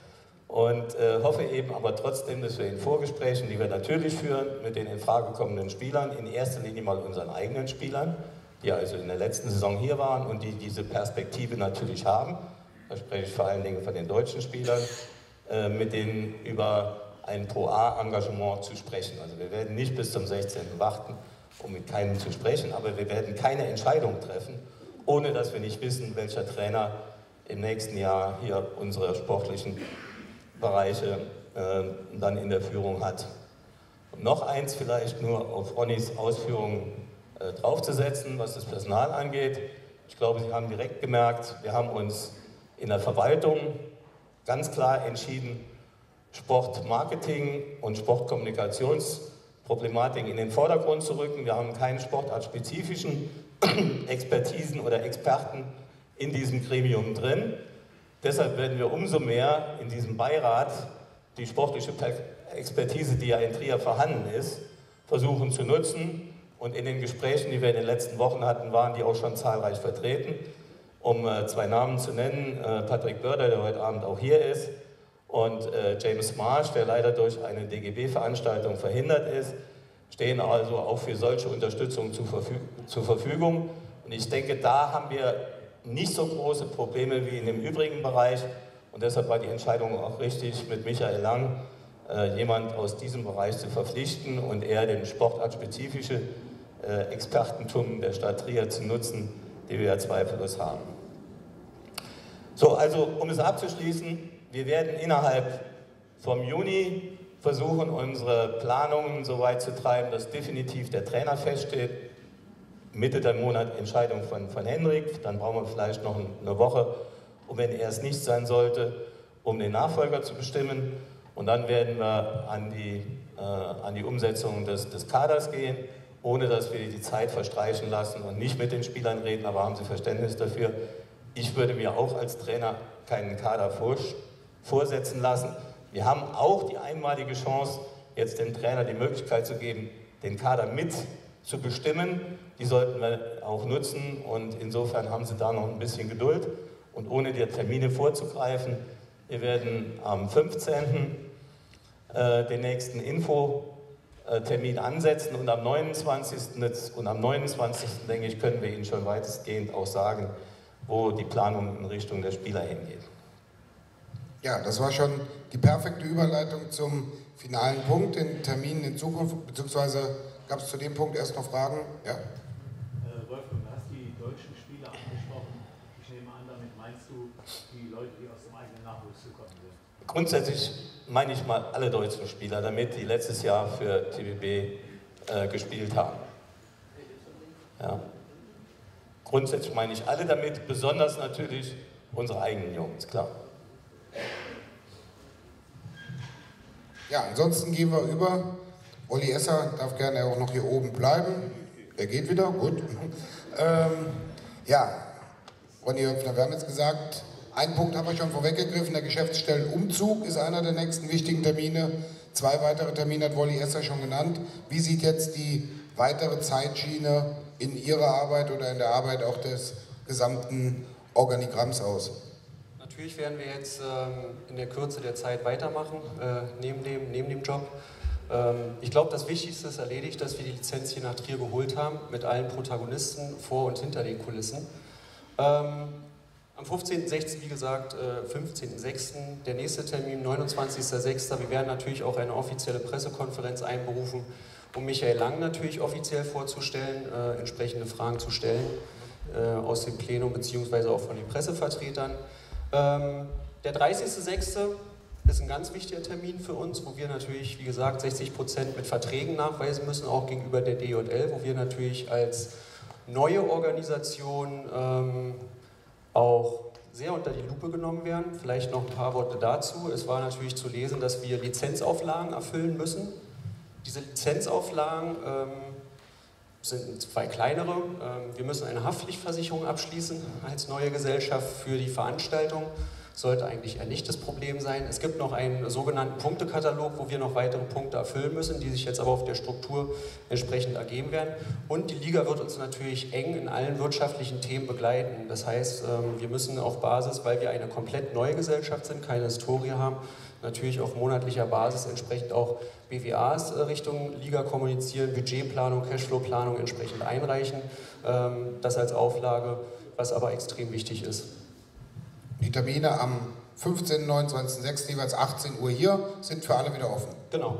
und äh, hoffe eben aber trotzdem, dass wir in Vorgesprächen, die wir natürlich führen, mit den in Frage kommenden Spielern, in erster Linie mal unseren eigenen Spielern, die also in der letzten Saison hier waren und die diese Perspektive natürlich haben, da spreche ich vor allen Dingen von den deutschen Spielern, äh, mit denen über ein Pro A-Engagement zu sprechen. Also wir werden nicht bis zum sechzehnten warten, um mit keinem zu sprechen, aber wir werden keine Entscheidung treffen, ohne dass wir nicht wissen, welcher Trainer im nächsten Jahr hier unsere sportlichen Bereiche äh, dann in der Führung hat. Und noch eins vielleicht nur auf Ronnys Ausführungen äh, draufzusetzen, was das Personal angeht. Ich glaube, Sie haben direkt gemerkt, wir haben uns in der Verwaltung ganz klar entschieden, Sportmarketing und Sportkommunikationsproblematiken in den Vordergrund zu rücken. Wir haben keine sportartspezifischen Expertisen oder Experten in diesem Gremium drin. Deshalb werden wir umso mehr in diesem Beirat die sportliche Expertise, die ja in Trier vorhanden ist, versuchen zu nutzen. Und in den Gesprächen, die wir in den letzten Wochen hatten, waren die auch schon zahlreich vertreten. Um äh, zwei Namen zu nennen, äh, Patrick Börder, der heute Abend auch hier ist, und äh, James Marsh, der leider durch eine D G B-Veranstaltung verhindert ist, stehen also auch für solche Unterstützung zur, Verfü zur Verfügung. Und ich denke, da haben wir nicht so große Probleme wie in dem übrigen Bereich. Und deshalb war die Entscheidung auch richtig, mit Michael Lang äh, jemand aus diesem Bereich zu verpflichten und eher den sportartspezifische äh, Expertentum der Stadt Trier zu nutzen, die wir ja zweifellos haben. So, also um es abzuschließen, wir werden innerhalb vom Juni versuchen, unsere Planungen so weit zu treiben, dass definitiv der Trainer feststeht. Mitte der Monat Entscheidung von, von Henrik, dann brauchen wir vielleicht noch eine Woche, und wenn er es nicht sein sollte, um den Nachfolger zu bestimmen. Und dann werden wir an die äh, an die Umsetzung des, des Kaders gehen, ohne dass wir die Zeit verstreichen lassen und nicht mit den Spielern reden, aber haben Sie Verständnis dafür. Ich würde mir auch als Trainer keinen Kader vor, vorsetzen lassen. Wir haben auch die einmalige Chance, jetzt dem Trainer die Möglichkeit zu geben, den Kader mit zu bestimmen. Die sollten wir auch nutzen und insofern haben Sie da noch ein bisschen Geduld. Und ohne die Termine vorzugreifen, wir werden am fünfzehnten Äh, den nächsten Infotermin ansetzen und am neunundzwanzigsten und am neunundzwanzigsten denke ich, können wir Ihnen schon weitestgehend auch sagen, wo die Planung in Richtung der Spieler hingeht. Ja, das war schon die perfekte Überleitung zum finalen Punkt, den Terminen in Zukunft, beziehungsweise gab es zu dem Punkt erst noch Fragen? Ja. Äh, Wolfgang, du hast die deutschen Spieler angesprochen. Ich nehme an, damit meinst du die Leute, die aus dem eigenen Nachwuchs gekommen sind? Grundsätzlich meine ich mal alle deutschen Spieler damit, die letztes Jahr für T B B äh, gespielt haben. Ja. Grundsätzlich meine ich alle damit, besonders natürlich unsere eigenen Jungs, klar. Ja, ansonsten gehen wir über. Olli Esser darf gerne auch noch hier oben bleiben. Er geht wieder, gut. Ähm, ja, Ronny Höpfner, wir haben jetzt gesagt, einen Punkt haben wir schon vorweggegriffen, der Geschäftsstellenumzug ist einer der nächsten wichtigen Termine. Zwei weitere Termine hat Olli Esser schon genannt. Wie sieht jetzt die weitere Zeitschiene in Ihrer Arbeit oder in der Arbeit auch des gesamten Organigramms aus? Natürlich werden wir jetzt ähm, in der Kürze der Zeit weitermachen, äh, neben, dem, neben dem Job. Ähm, ich glaube, das Wichtigste ist erledigt, dass wir die Lizenz hier nach Trier geholt haben, mit allen Protagonisten vor und hinter den Kulissen. Ähm, Am fünfzehnten sechsten, wie gesagt, fünfzehnten sechsten der nächste Termin, neunundzwanzigsten sechsten Wir werden natürlich auch eine offizielle Pressekonferenz einberufen, um Michael Lang natürlich offiziell vorzustellen, äh, entsprechende Fragen zu stellen äh, aus dem Plenum bzw. auch von den Pressevertretern. Ähm, der dreißigsten sechsten ist ein ganz wichtiger Termin für uns, wo wir natürlich, wie gesagt, sechzig Prozent mit Verträgen nachweisen müssen, auch gegenüber der D J L, wo wir natürlich als neue Organisation ähm, auch sehr unter die Lupe genommen werden. Vielleicht noch ein paar Worte dazu. Es war natürlich zu lesen, dass wir Lizenzauflagen erfüllen müssen. Diese Lizenzauflagen ähm, sind zwei kleinere. Ähm, wir müssen eine Haftpflichtversicherung abschließen als neue Gesellschaft für die Veranstaltung. Sollte eigentlich eher nicht das Problem sein. Es gibt noch einen sogenannten Punktekatalog, wo wir noch weitere Punkte erfüllen müssen, die sich jetzt aber auf der Struktur entsprechend ergeben werden. Und die Liga wird uns natürlich eng in allen wirtschaftlichen Themen begleiten. Das heißt, wir müssen auf Basis, weil wir eine komplett neue Gesellschaft sind, keine Historie haben, natürlich auf monatlicher Basis entsprechend auch B W As Richtung Liga kommunizieren, Budgetplanung, Cashflow-Planung entsprechend einreichen. Das als Auflage, was aber extrem wichtig ist. Die Termine am fünfzehnten, neunundzwanzigsten sechsten jeweils achtzehn Uhr hier sind für alle wieder offen. Genau.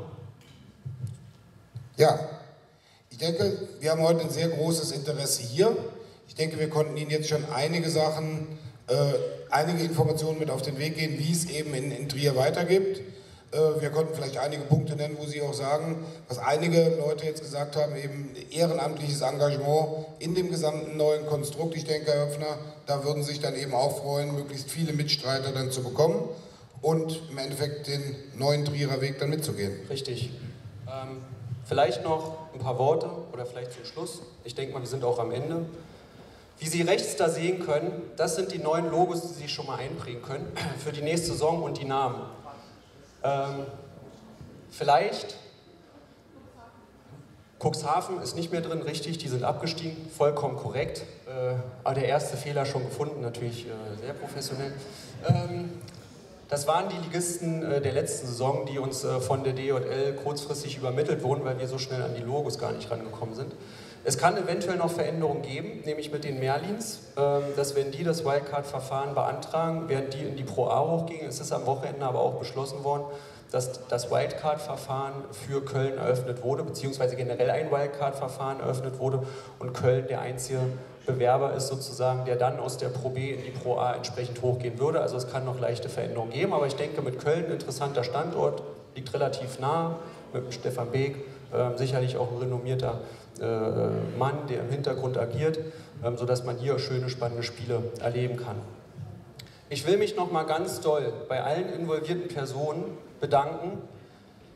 Ja, ich denke, wir haben heute ein sehr großes Interesse hier. Ich denke, wir konnten Ihnen jetzt schon einige Sachen, äh, einige Informationen mit auf den Weg geben, wie es eben in, in Trier weitergeht. Äh, wir konnten vielleicht einige Punkte nennen, wo Sie auch sagen, was einige Leute jetzt gesagt haben, eben ehrenamtliches Engagement in dem gesamten neuen Konstrukt. Ich denke, Herr Höpfner, da würden sich dann eben auch freuen, möglichst viele Mitstreiter dann zu bekommen und im Endeffekt den neuen Trierer Weg dann mitzugehen. Richtig. Ähm, vielleicht noch ein paar Worte oder vielleicht zum Schluss. Ich denke mal, wir sind auch am Ende. Wie Sie rechts da sehen können, das sind die neuen Logos, die Sie schon mal einprägen können für die nächste Saison und die Namen. Ähm, vielleicht, Cuxhaven ist nicht mehr drin, richtig, die sind abgestiegen, vollkommen korrekt. Äh, aber der erste Fehler schon gefunden, natürlich äh, sehr professionell. Ähm, das waren die Ligisten äh, der letzten Saison, die uns äh, von der D J L kurzfristig übermittelt wurden, weil wir so schnell an die Logos gar nicht rangekommen sind. Es kann eventuell noch Veränderungen geben, nämlich mit den Merlins, äh, dass wenn die das Wildcard-Verfahren beantragen, während die in die Pro A hochgingen, ist es am Wochenende aber auch beschlossen worden, dass das Wildcard-Verfahren für Köln eröffnet wurde, beziehungsweise generell ein Wildcard-Verfahren eröffnet wurde und Köln der einzige Bewerber ist sozusagen, der dann aus der Pro B in die Pro A entsprechend hochgehen würde. Also es kann noch leichte Veränderungen geben, aber ich denke mit Köln ein interessanter Standort, liegt relativ nah mit dem Stefan Beek, äh, sicherlich auch ein renommierter äh, Mann, der im Hintergrund agiert, äh, sodass man hier schöne, spannende Spiele erleben kann. Ich will mich noch mal ganz doll bei allen involvierten Personen bedanken,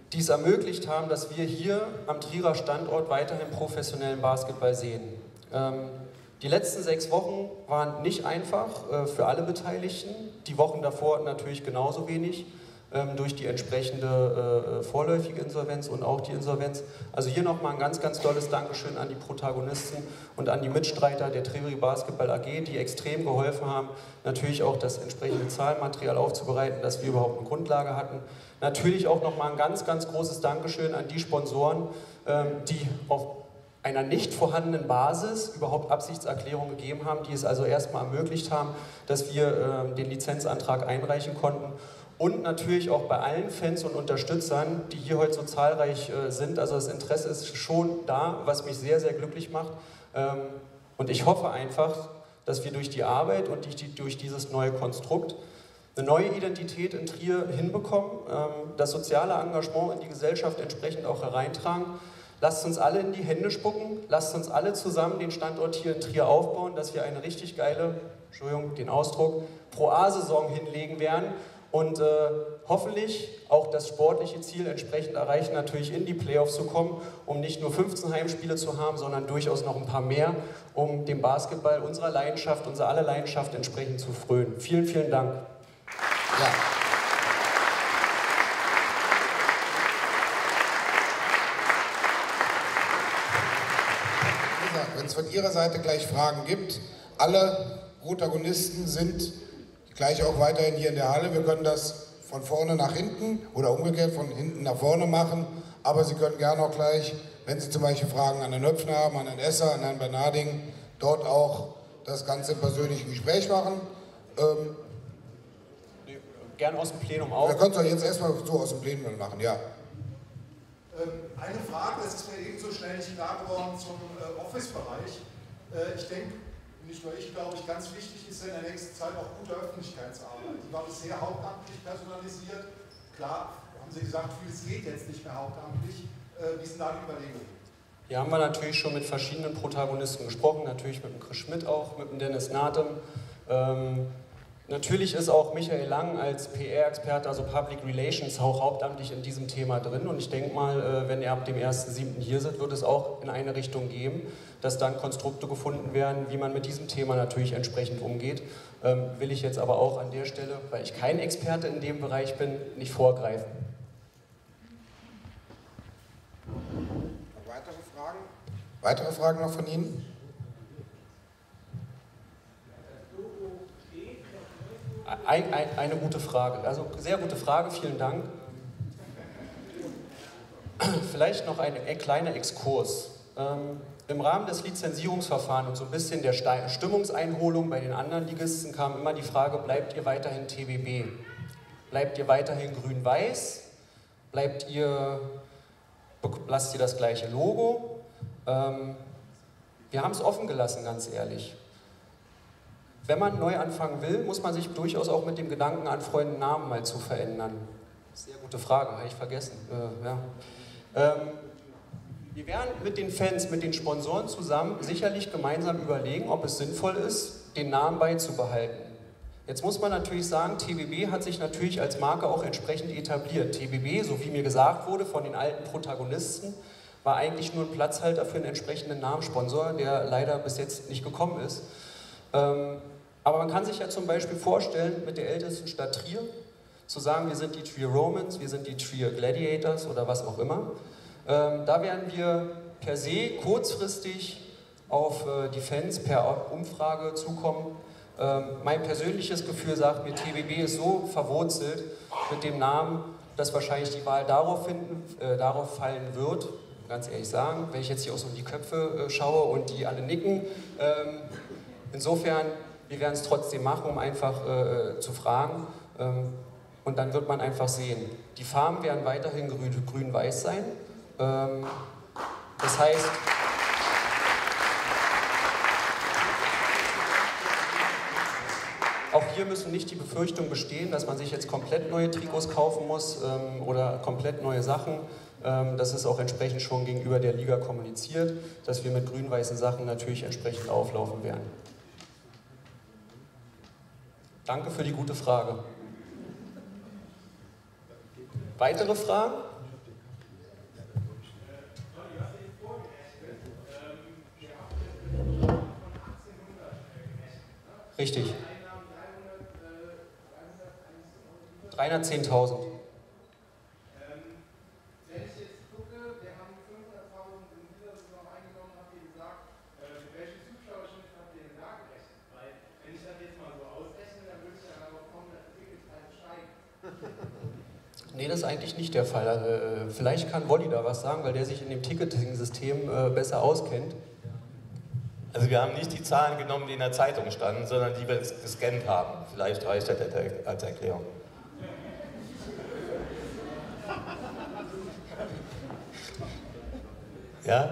die es ermöglicht haben, dass wir hier am Trierer Standort weiterhin professionellen Basketball sehen. Ähm, die letzten sechs Wochen waren nicht einfach äh, für alle Beteiligten, die Wochen davor natürlich genauso wenig, ähm, durch die entsprechende äh, vorläufige Insolvenz und auch die Insolvenz. Also hier nochmal ein ganz, ganz tolles Dankeschön an die Protagonisten und an die Mitstreiter der Triveri Basketball A G, die extrem geholfen haben, natürlich auch das entsprechende Zahlenmaterial aufzubereiten, dass wir überhaupt eine Grundlage hatten. Natürlich auch nochmal ein ganz, ganz großes Dankeschön an die Sponsoren, die auf einer nicht vorhandenen Basis überhaupt Absichtserklärungen gegeben haben, die es also erstmal ermöglicht haben, dass wir den Lizenzantrag einreichen konnten. Und natürlich auch bei allen Fans und Unterstützern, die hier heute so zahlreich sind. Also das Interesse ist schon da, was mich sehr, sehr glücklich macht. Und ich hoffe einfach, dass wir durch die Arbeit und durch dieses neue Konstrukt eine neue Identität in Trier hinbekommen, das soziale Engagement in die Gesellschaft entsprechend auch hereintragen. Lasst uns alle in die Hände spucken, lasst uns alle zusammen den Standort hier in Trier aufbauen, dass wir eine richtig geile, Entschuldigung, den Ausdruck, Pro A-Saison hinlegen werden und äh, hoffentlich auch das sportliche Ziel entsprechend erreichen, natürlich in die Playoffs zu kommen, um nicht nur fünfzehn Heimspiele zu haben, sondern durchaus noch ein paar mehr, um dem Basketball unserer Leidenschaft, unserer aller Leidenschaft entsprechend zu frönen. Vielen, vielen Dank. Ja. Wenn es von Ihrer Seite gleich Fragen gibt, alle Protagonisten sind gleich auch weiterhin hier in der Halle. Wir können das von vorne nach hinten oder umgekehrt von hinten nach vorne machen, aber Sie können gerne auch gleich, wenn Sie zum Beispiel Fragen an Herrn Höpfner haben, an Herrn Esser, an Herrn Bernarding, dort auch das Ganze im persönlichen Gespräch machen. Ähm, Gern aus dem Plenum auch. Wir können es doch jetzt erstmal so aus dem Plenum machen, ja. Ähm, eine Frage, das ist mir eben so schnell nicht klar geworden zum äh, Office-Bereich. Äh, ich denke, nicht nur ich, glaube ich, ganz wichtig ist in der nächsten Zeit auch gute Öffentlichkeitsarbeit. Die war bisher hauptamtlich personalisiert. Klar, haben Sie gesagt, vieles geht jetzt nicht mehr hauptamtlich. Äh, wie sind da die Überlegungen? Hier haben wir natürlich schon mit verschiedenen Protagonisten gesprochen, natürlich mit dem Chris Schmidt auch, mit dem Dennis Natem. Ähm, Natürlich ist auch Michael Lang als P R-Experte, also Public Relations, auch hauptamtlich in diesem Thema drin. Und ich denke mal, wenn er ab dem ersten siebten hier sind, wird es auch in eine Richtung geben, dass dann Konstrukte gefunden werden, wie man mit diesem Thema natürlich entsprechend umgeht. Ähm, will ich jetzt aber auch an der Stelle, weil ich kein Experte in dem Bereich bin, nicht vorgreifen. Weitere Fragen? Weitere Fragen noch von Ihnen? Ein, ein, eine gute Frage, also sehr gute Frage, vielen Dank. Vielleicht noch ein, ein kleiner Exkurs. Ähm, Im Rahmen des Lizenzierungsverfahrens und so ein bisschen der Stimmungseinholung bei den anderen Ligisten kam immer die Frage, bleibt ihr weiterhin T B B? Bleibt ihr weiterhin grün-weiß? Bleibt ihr, lasst ihr das gleiche Logo? Ähm, wir haben es offen gelassen, ganz ehrlich. Wenn man neu anfangen will, muss man sich durchaus auch mit dem Gedanken anfreunden, Namen mal zu verändern. Sehr gute Frage, habe ich vergessen. Äh, ja. ähm, wir werden mit den Fans, mit den Sponsoren zusammen sicherlich gemeinsam überlegen, ob es sinnvoll ist, den Namen beizubehalten. Jetzt muss man natürlich sagen, T B B hat sich natürlich als Marke auch entsprechend etabliert. T B B, so wie mir gesagt wurde von den alten Protagonisten, war eigentlich nur ein Platzhalter für einen entsprechenden Namenssponsor, der leider bis jetzt nicht gekommen ist. Ähm, Aber man kann sich ja zum Beispiel vorstellen, mit der ältesten Stadt Trier, zu sagen, wir sind die Trier Romans, wir sind die Trier Gladiators oder was auch immer. Ähm, da werden wir per se kurzfristig auf äh, die Fans per Umfrage zukommen. Ähm, mein persönliches Gefühl sagt mir, T B B ist so verwurzelt mit dem Namen, dass wahrscheinlich die Wahl darauf, finden, äh, darauf fallen wird. Ganz ehrlich sagen, wenn ich jetzt hier auch so in die Köpfe äh, schaue und die alle nicken. Ähm, insofern, wir werden es trotzdem machen, um einfach äh, zu fragen. Ähm, und dann wird man einfach sehen. Die Farben werden weiterhin grün, grün-weiß sein. Ähm, das heißt, auch hier müssen nicht die Befürchtungen bestehen, dass man sich jetzt komplett neue Trikots kaufen muss ähm, oder komplett neue Sachen. Ähm, das ist auch entsprechend schon gegenüber der Liga kommuniziert, dass wir mit grün-weißen Sachen natürlich entsprechend auflaufen werden. Danke für die gute Frage. Weitere Fragen? Richtig. dreihundertzehntausend. Wenn ich jetzt gucke, wir haben fünfhunderttausend in dieser Saison eingenommen, habt ihr gesagt, mit welchem Zuschauerschnitt habt ihr denn da gerechnet? Weil, wenn ich das jetzt mal so ausrechne, dann würde ich ja darauf kommen, dass die Ticketpreise steigen. Nee, das ist eigentlich nicht der Fall. Äh, vielleicht kann Wolli da was sagen, weil der sich in dem Ticketing-System äh, besser auskennt. Also wir haben nicht die Zahlen genommen, die in der Zeitung standen, sondern die wir gescannt haben. Vielleicht reicht das als Erklärung. Ja?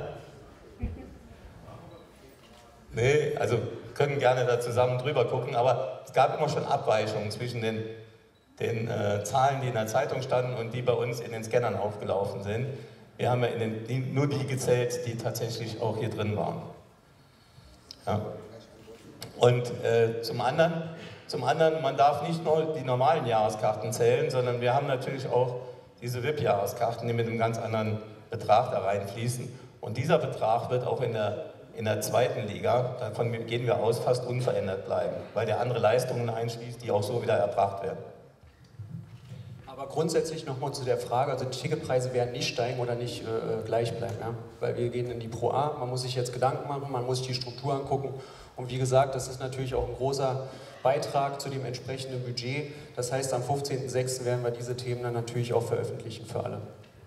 Nee, also können gerne da zusammen drüber gucken, aber es gab immer schon Abweichungen zwischen den, den äh, Zahlen, die in der Zeitung standen und die bei uns in den Scannern aufgelaufen sind. Wir haben ja in den, die, nur die gezählt, die tatsächlich auch hier drin waren. Ja. Und äh, zum anderen, zum anderen, man darf nicht nur die normalen Jahreskarten zählen, sondern wir haben natürlich auch diese V I P-Jahreskarten, die mit einem ganz anderen Betrag da reinfließen. Und dieser Betrag wird auch in der, in der zweiten Liga, davon gehen wir aus, fast unverändert bleiben, weil der andere Leistungen einschließt, die auch so wieder erbracht werden. Aber grundsätzlich nochmal zu der Frage, also die Ticketpreise werden nicht steigen oder nicht äh, gleich bleiben, ja? Weil wir gehen in die Pro A, man muss sich jetzt Gedanken machen, man muss sich die Struktur angucken und wie gesagt, das ist natürlich auch ein großer Beitrag zu dem entsprechenden Budget. Das heißt, am fünfzehnten sechsten werden wir diese Themen dann natürlich auch veröffentlichen für alle.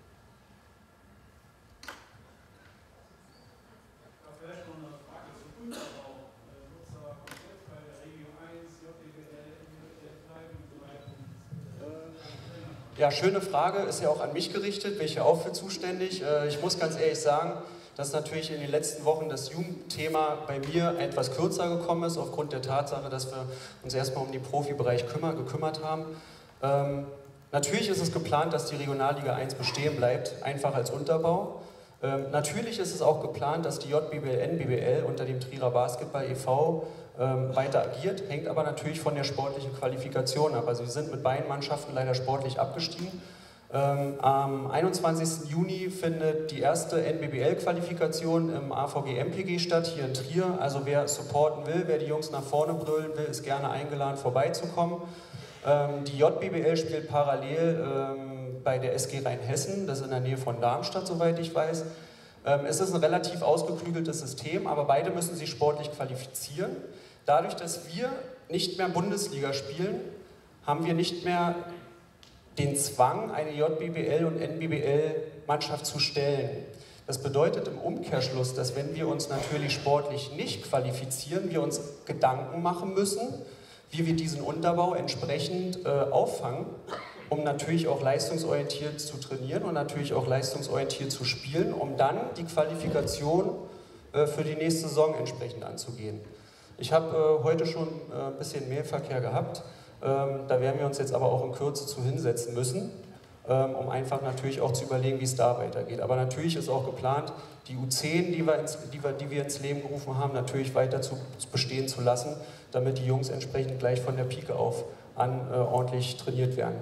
Ja, schöne Frage, ist ja auch an mich gerichtet, bin ich ja auch für zuständig. Ich muss ganz ehrlich sagen, dass natürlich in den letzten Wochen das Jugendthema bei mir etwas kürzer gekommen ist, aufgrund der Tatsache, dass wir uns erstmal um den Profibereich kümmer, gekümmert haben. Ähm, natürlich ist es geplant, dass die Regionalliga eins bestehen bleibt, einfach als Unterbau. Ähm, natürlich ist es auch geplant, dass die J B B L N B B L unter dem Trierer Basketball e V ähm, weiter agiert, hängt aber natürlich von der sportlichen Qualifikation ab. Also wir sind mit beiden Mannschaften leider sportlich abgestiegen. Ähm, am einundzwanzigsten Juni findet die erste N B B L-Qualifikation im A V G M P G statt, hier in Trier. Also wer supporten will, wer die Jungs nach vorne brüllen will, ist gerne eingeladen, vorbeizukommen. Ähm, die J B B L spielt parallel ähm, bei der S G Rheinhessen, das ist in der Nähe von Darmstadt, soweit ich weiß. Ähm, es ist ein relativ ausgeklügeltes System, aber beide müssen sich sportlich qualifizieren. Dadurch, dass wir nicht mehr Bundesliga spielen, haben wir nicht mehr den Zwang, eine J B B L und N B B L-Mannschaft zu stellen. Das bedeutet im Umkehrschluss, dass wenn wir uns natürlich sportlich nicht qualifizieren, wir uns Gedanken machen müssen, wie wir diesen Unterbau entsprechend äh, auffangen, um natürlich auch leistungsorientiert zu trainieren und natürlich auch leistungsorientiert zu spielen, um dann die Qualifikation äh, für die nächste Saison entsprechend anzugehen. Ich habe äh, heute schon äh, ein bisschen Mailverkehr gehabt, ähm, da werden wir uns jetzt aber auch in Kürze zu hinsetzen müssen, ähm, um einfach natürlich auch zu überlegen, wie es da weitergeht. Aber natürlich ist auch geplant, die U zehn, die wir ins, die wir, die wir ins Leben gerufen haben, natürlich weiter zu bestehen zu lassen, damit die Jungs entsprechend gleich von der Pike auf an äh, ordentlich trainiert werden.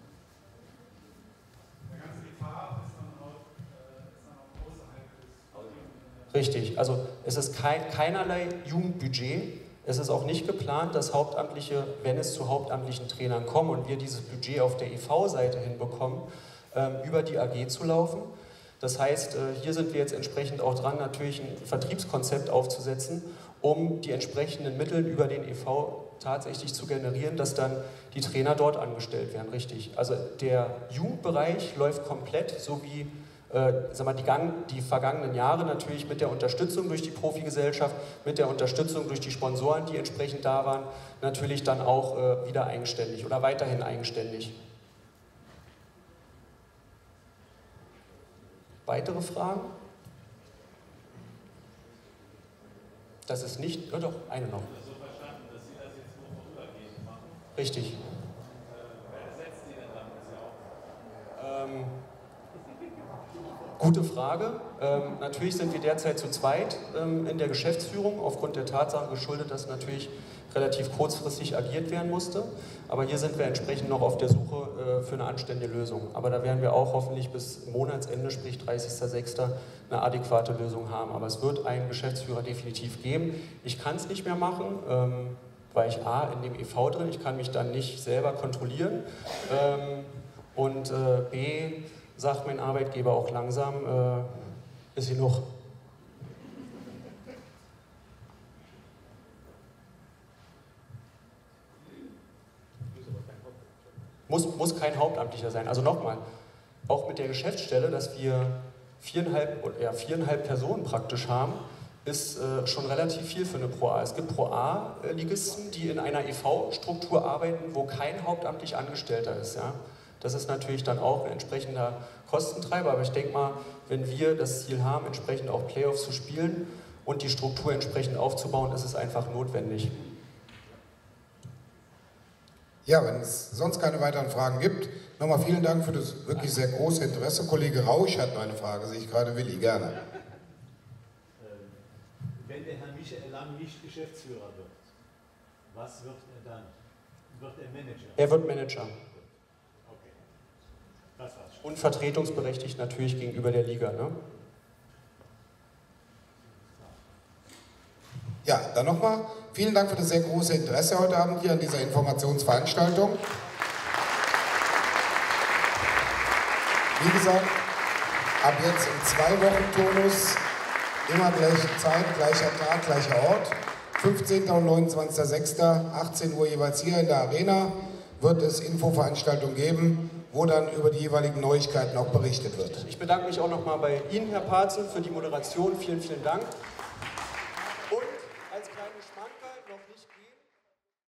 Richtig, also es ist kein, keinerlei Jugendbudget, es ist auch nicht geplant, dass Hauptamtliche, wenn es zu hauptamtlichen Trainern kommen und wir dieses Budget auf der E V-Seite hinbekommen, ähm, über die A G zu laufen. Das heißt, äh, hier sind wir jetzt entsprechend auch dran, natürlich ein Vertriebskonzept aufzusetzen, um die entsprechenden Mittel über den E V tatsächlich zu generieren, dass dann die Trainer dort angestellt werden, richtig. Also der Jugendbereich läuft komplett, so wie Äh, sag mal, die, Gang, die vergangenen Jahre natürlich mit der Unterstützung durch die Profigesellschaft, mit der Unterstützung durch die Sponsoren, die entsprechend da waren, natürlich dann auch äh, wieder eigenständig oder weiterhin eigenständig. Weitere Fragen? Das ist nicht, oh doch, eine noch. Ich habe so verstanden, dass Sie das jetzt nur vorübergehend machen. Richtig. Und, äh, wer ersetzt Sie denn dann? Das ist ja auch Ähm, Gute Frage. Ähm, natürlich sind wir derzeit zu zweit ähm, in der Geschäftsführung, aufgrund der Tatsache geschuldet, dass natürlich relativ kurzfristig agiert werden musste. Aber hier sind wir entsprechend noch auf der Suche äh, für eine anständige Lösung. Aber da werden wir auch hoffentlich bis Monatsende, sprich dreißigsten sechsten eine adäquate Lösung haben. Aber es wird einen Geschäftsführer definitiv geben. Ich kann es nicht mehr machen. Ähm, war ich A, in dem E V drin, ich kann mich dann nicht selber kontrollieren ähm, und äh, B, sagt mein Arbeitgeber auch langsam, äh, ist genug. Muss, muss kein Hauptamtlicher sein. Also nochmal, auch mit der Geschäftsstelle, dass wir viereinhalb, ja, viereinhalb Personen praktisch haben, ist äh, schon relativ viel für eine Pro A. Es gibt Pro A-Ligisten, die in einer E V-Struktur arbeiten, wo kein hauptamtlich Angestellter ist. Ja? Das ist natürlich dann auch ein entsprechender Kostentreiber, aber ich denke mal, wenn wir das Ziel haben, entsprechend auch Playoffs zu spielen und die Struktur entsprechend aufzubauen, ist es einfach notwendig. Ja, wenn es sonst keine weiteren Fragen gibt, nochmal vielen Dank für das wirklich sehr große Interesse. Kollege Rausch hat noch eine Frage, sehe ich gerade, Willi, gerne. Wenn der Herr Michael Lang nicht Geschäftsführer wird, was wird er dann? Wird er Manager? Er wird Manager. Okay. Das war's schon. Und vertretungsberechtigt natürlich gegenüber der Liga. Ne? Ja, dann nochmal vielen Dank für das sehr große Interesse heute Abend hier an dieser Informationsveranstaltung. Wie gesagt, ab jetzt im Zwei-Wochen-Turnus, immer gleiche Zeit, gleicher Tag, gleicher Ort. fünfzehnten und neunundzwanzigsten sechsten achtzehn Uhr jeweils hier in der Arena wird es Infoveranstaltungen geben, wo dann über die jeweiligen Neuigkeiten auch berichtet wird. Ich bedanke mich auch nochmal bei Ihnen, Herr Parzen, für die Moderation. Vielen, vielen Dank.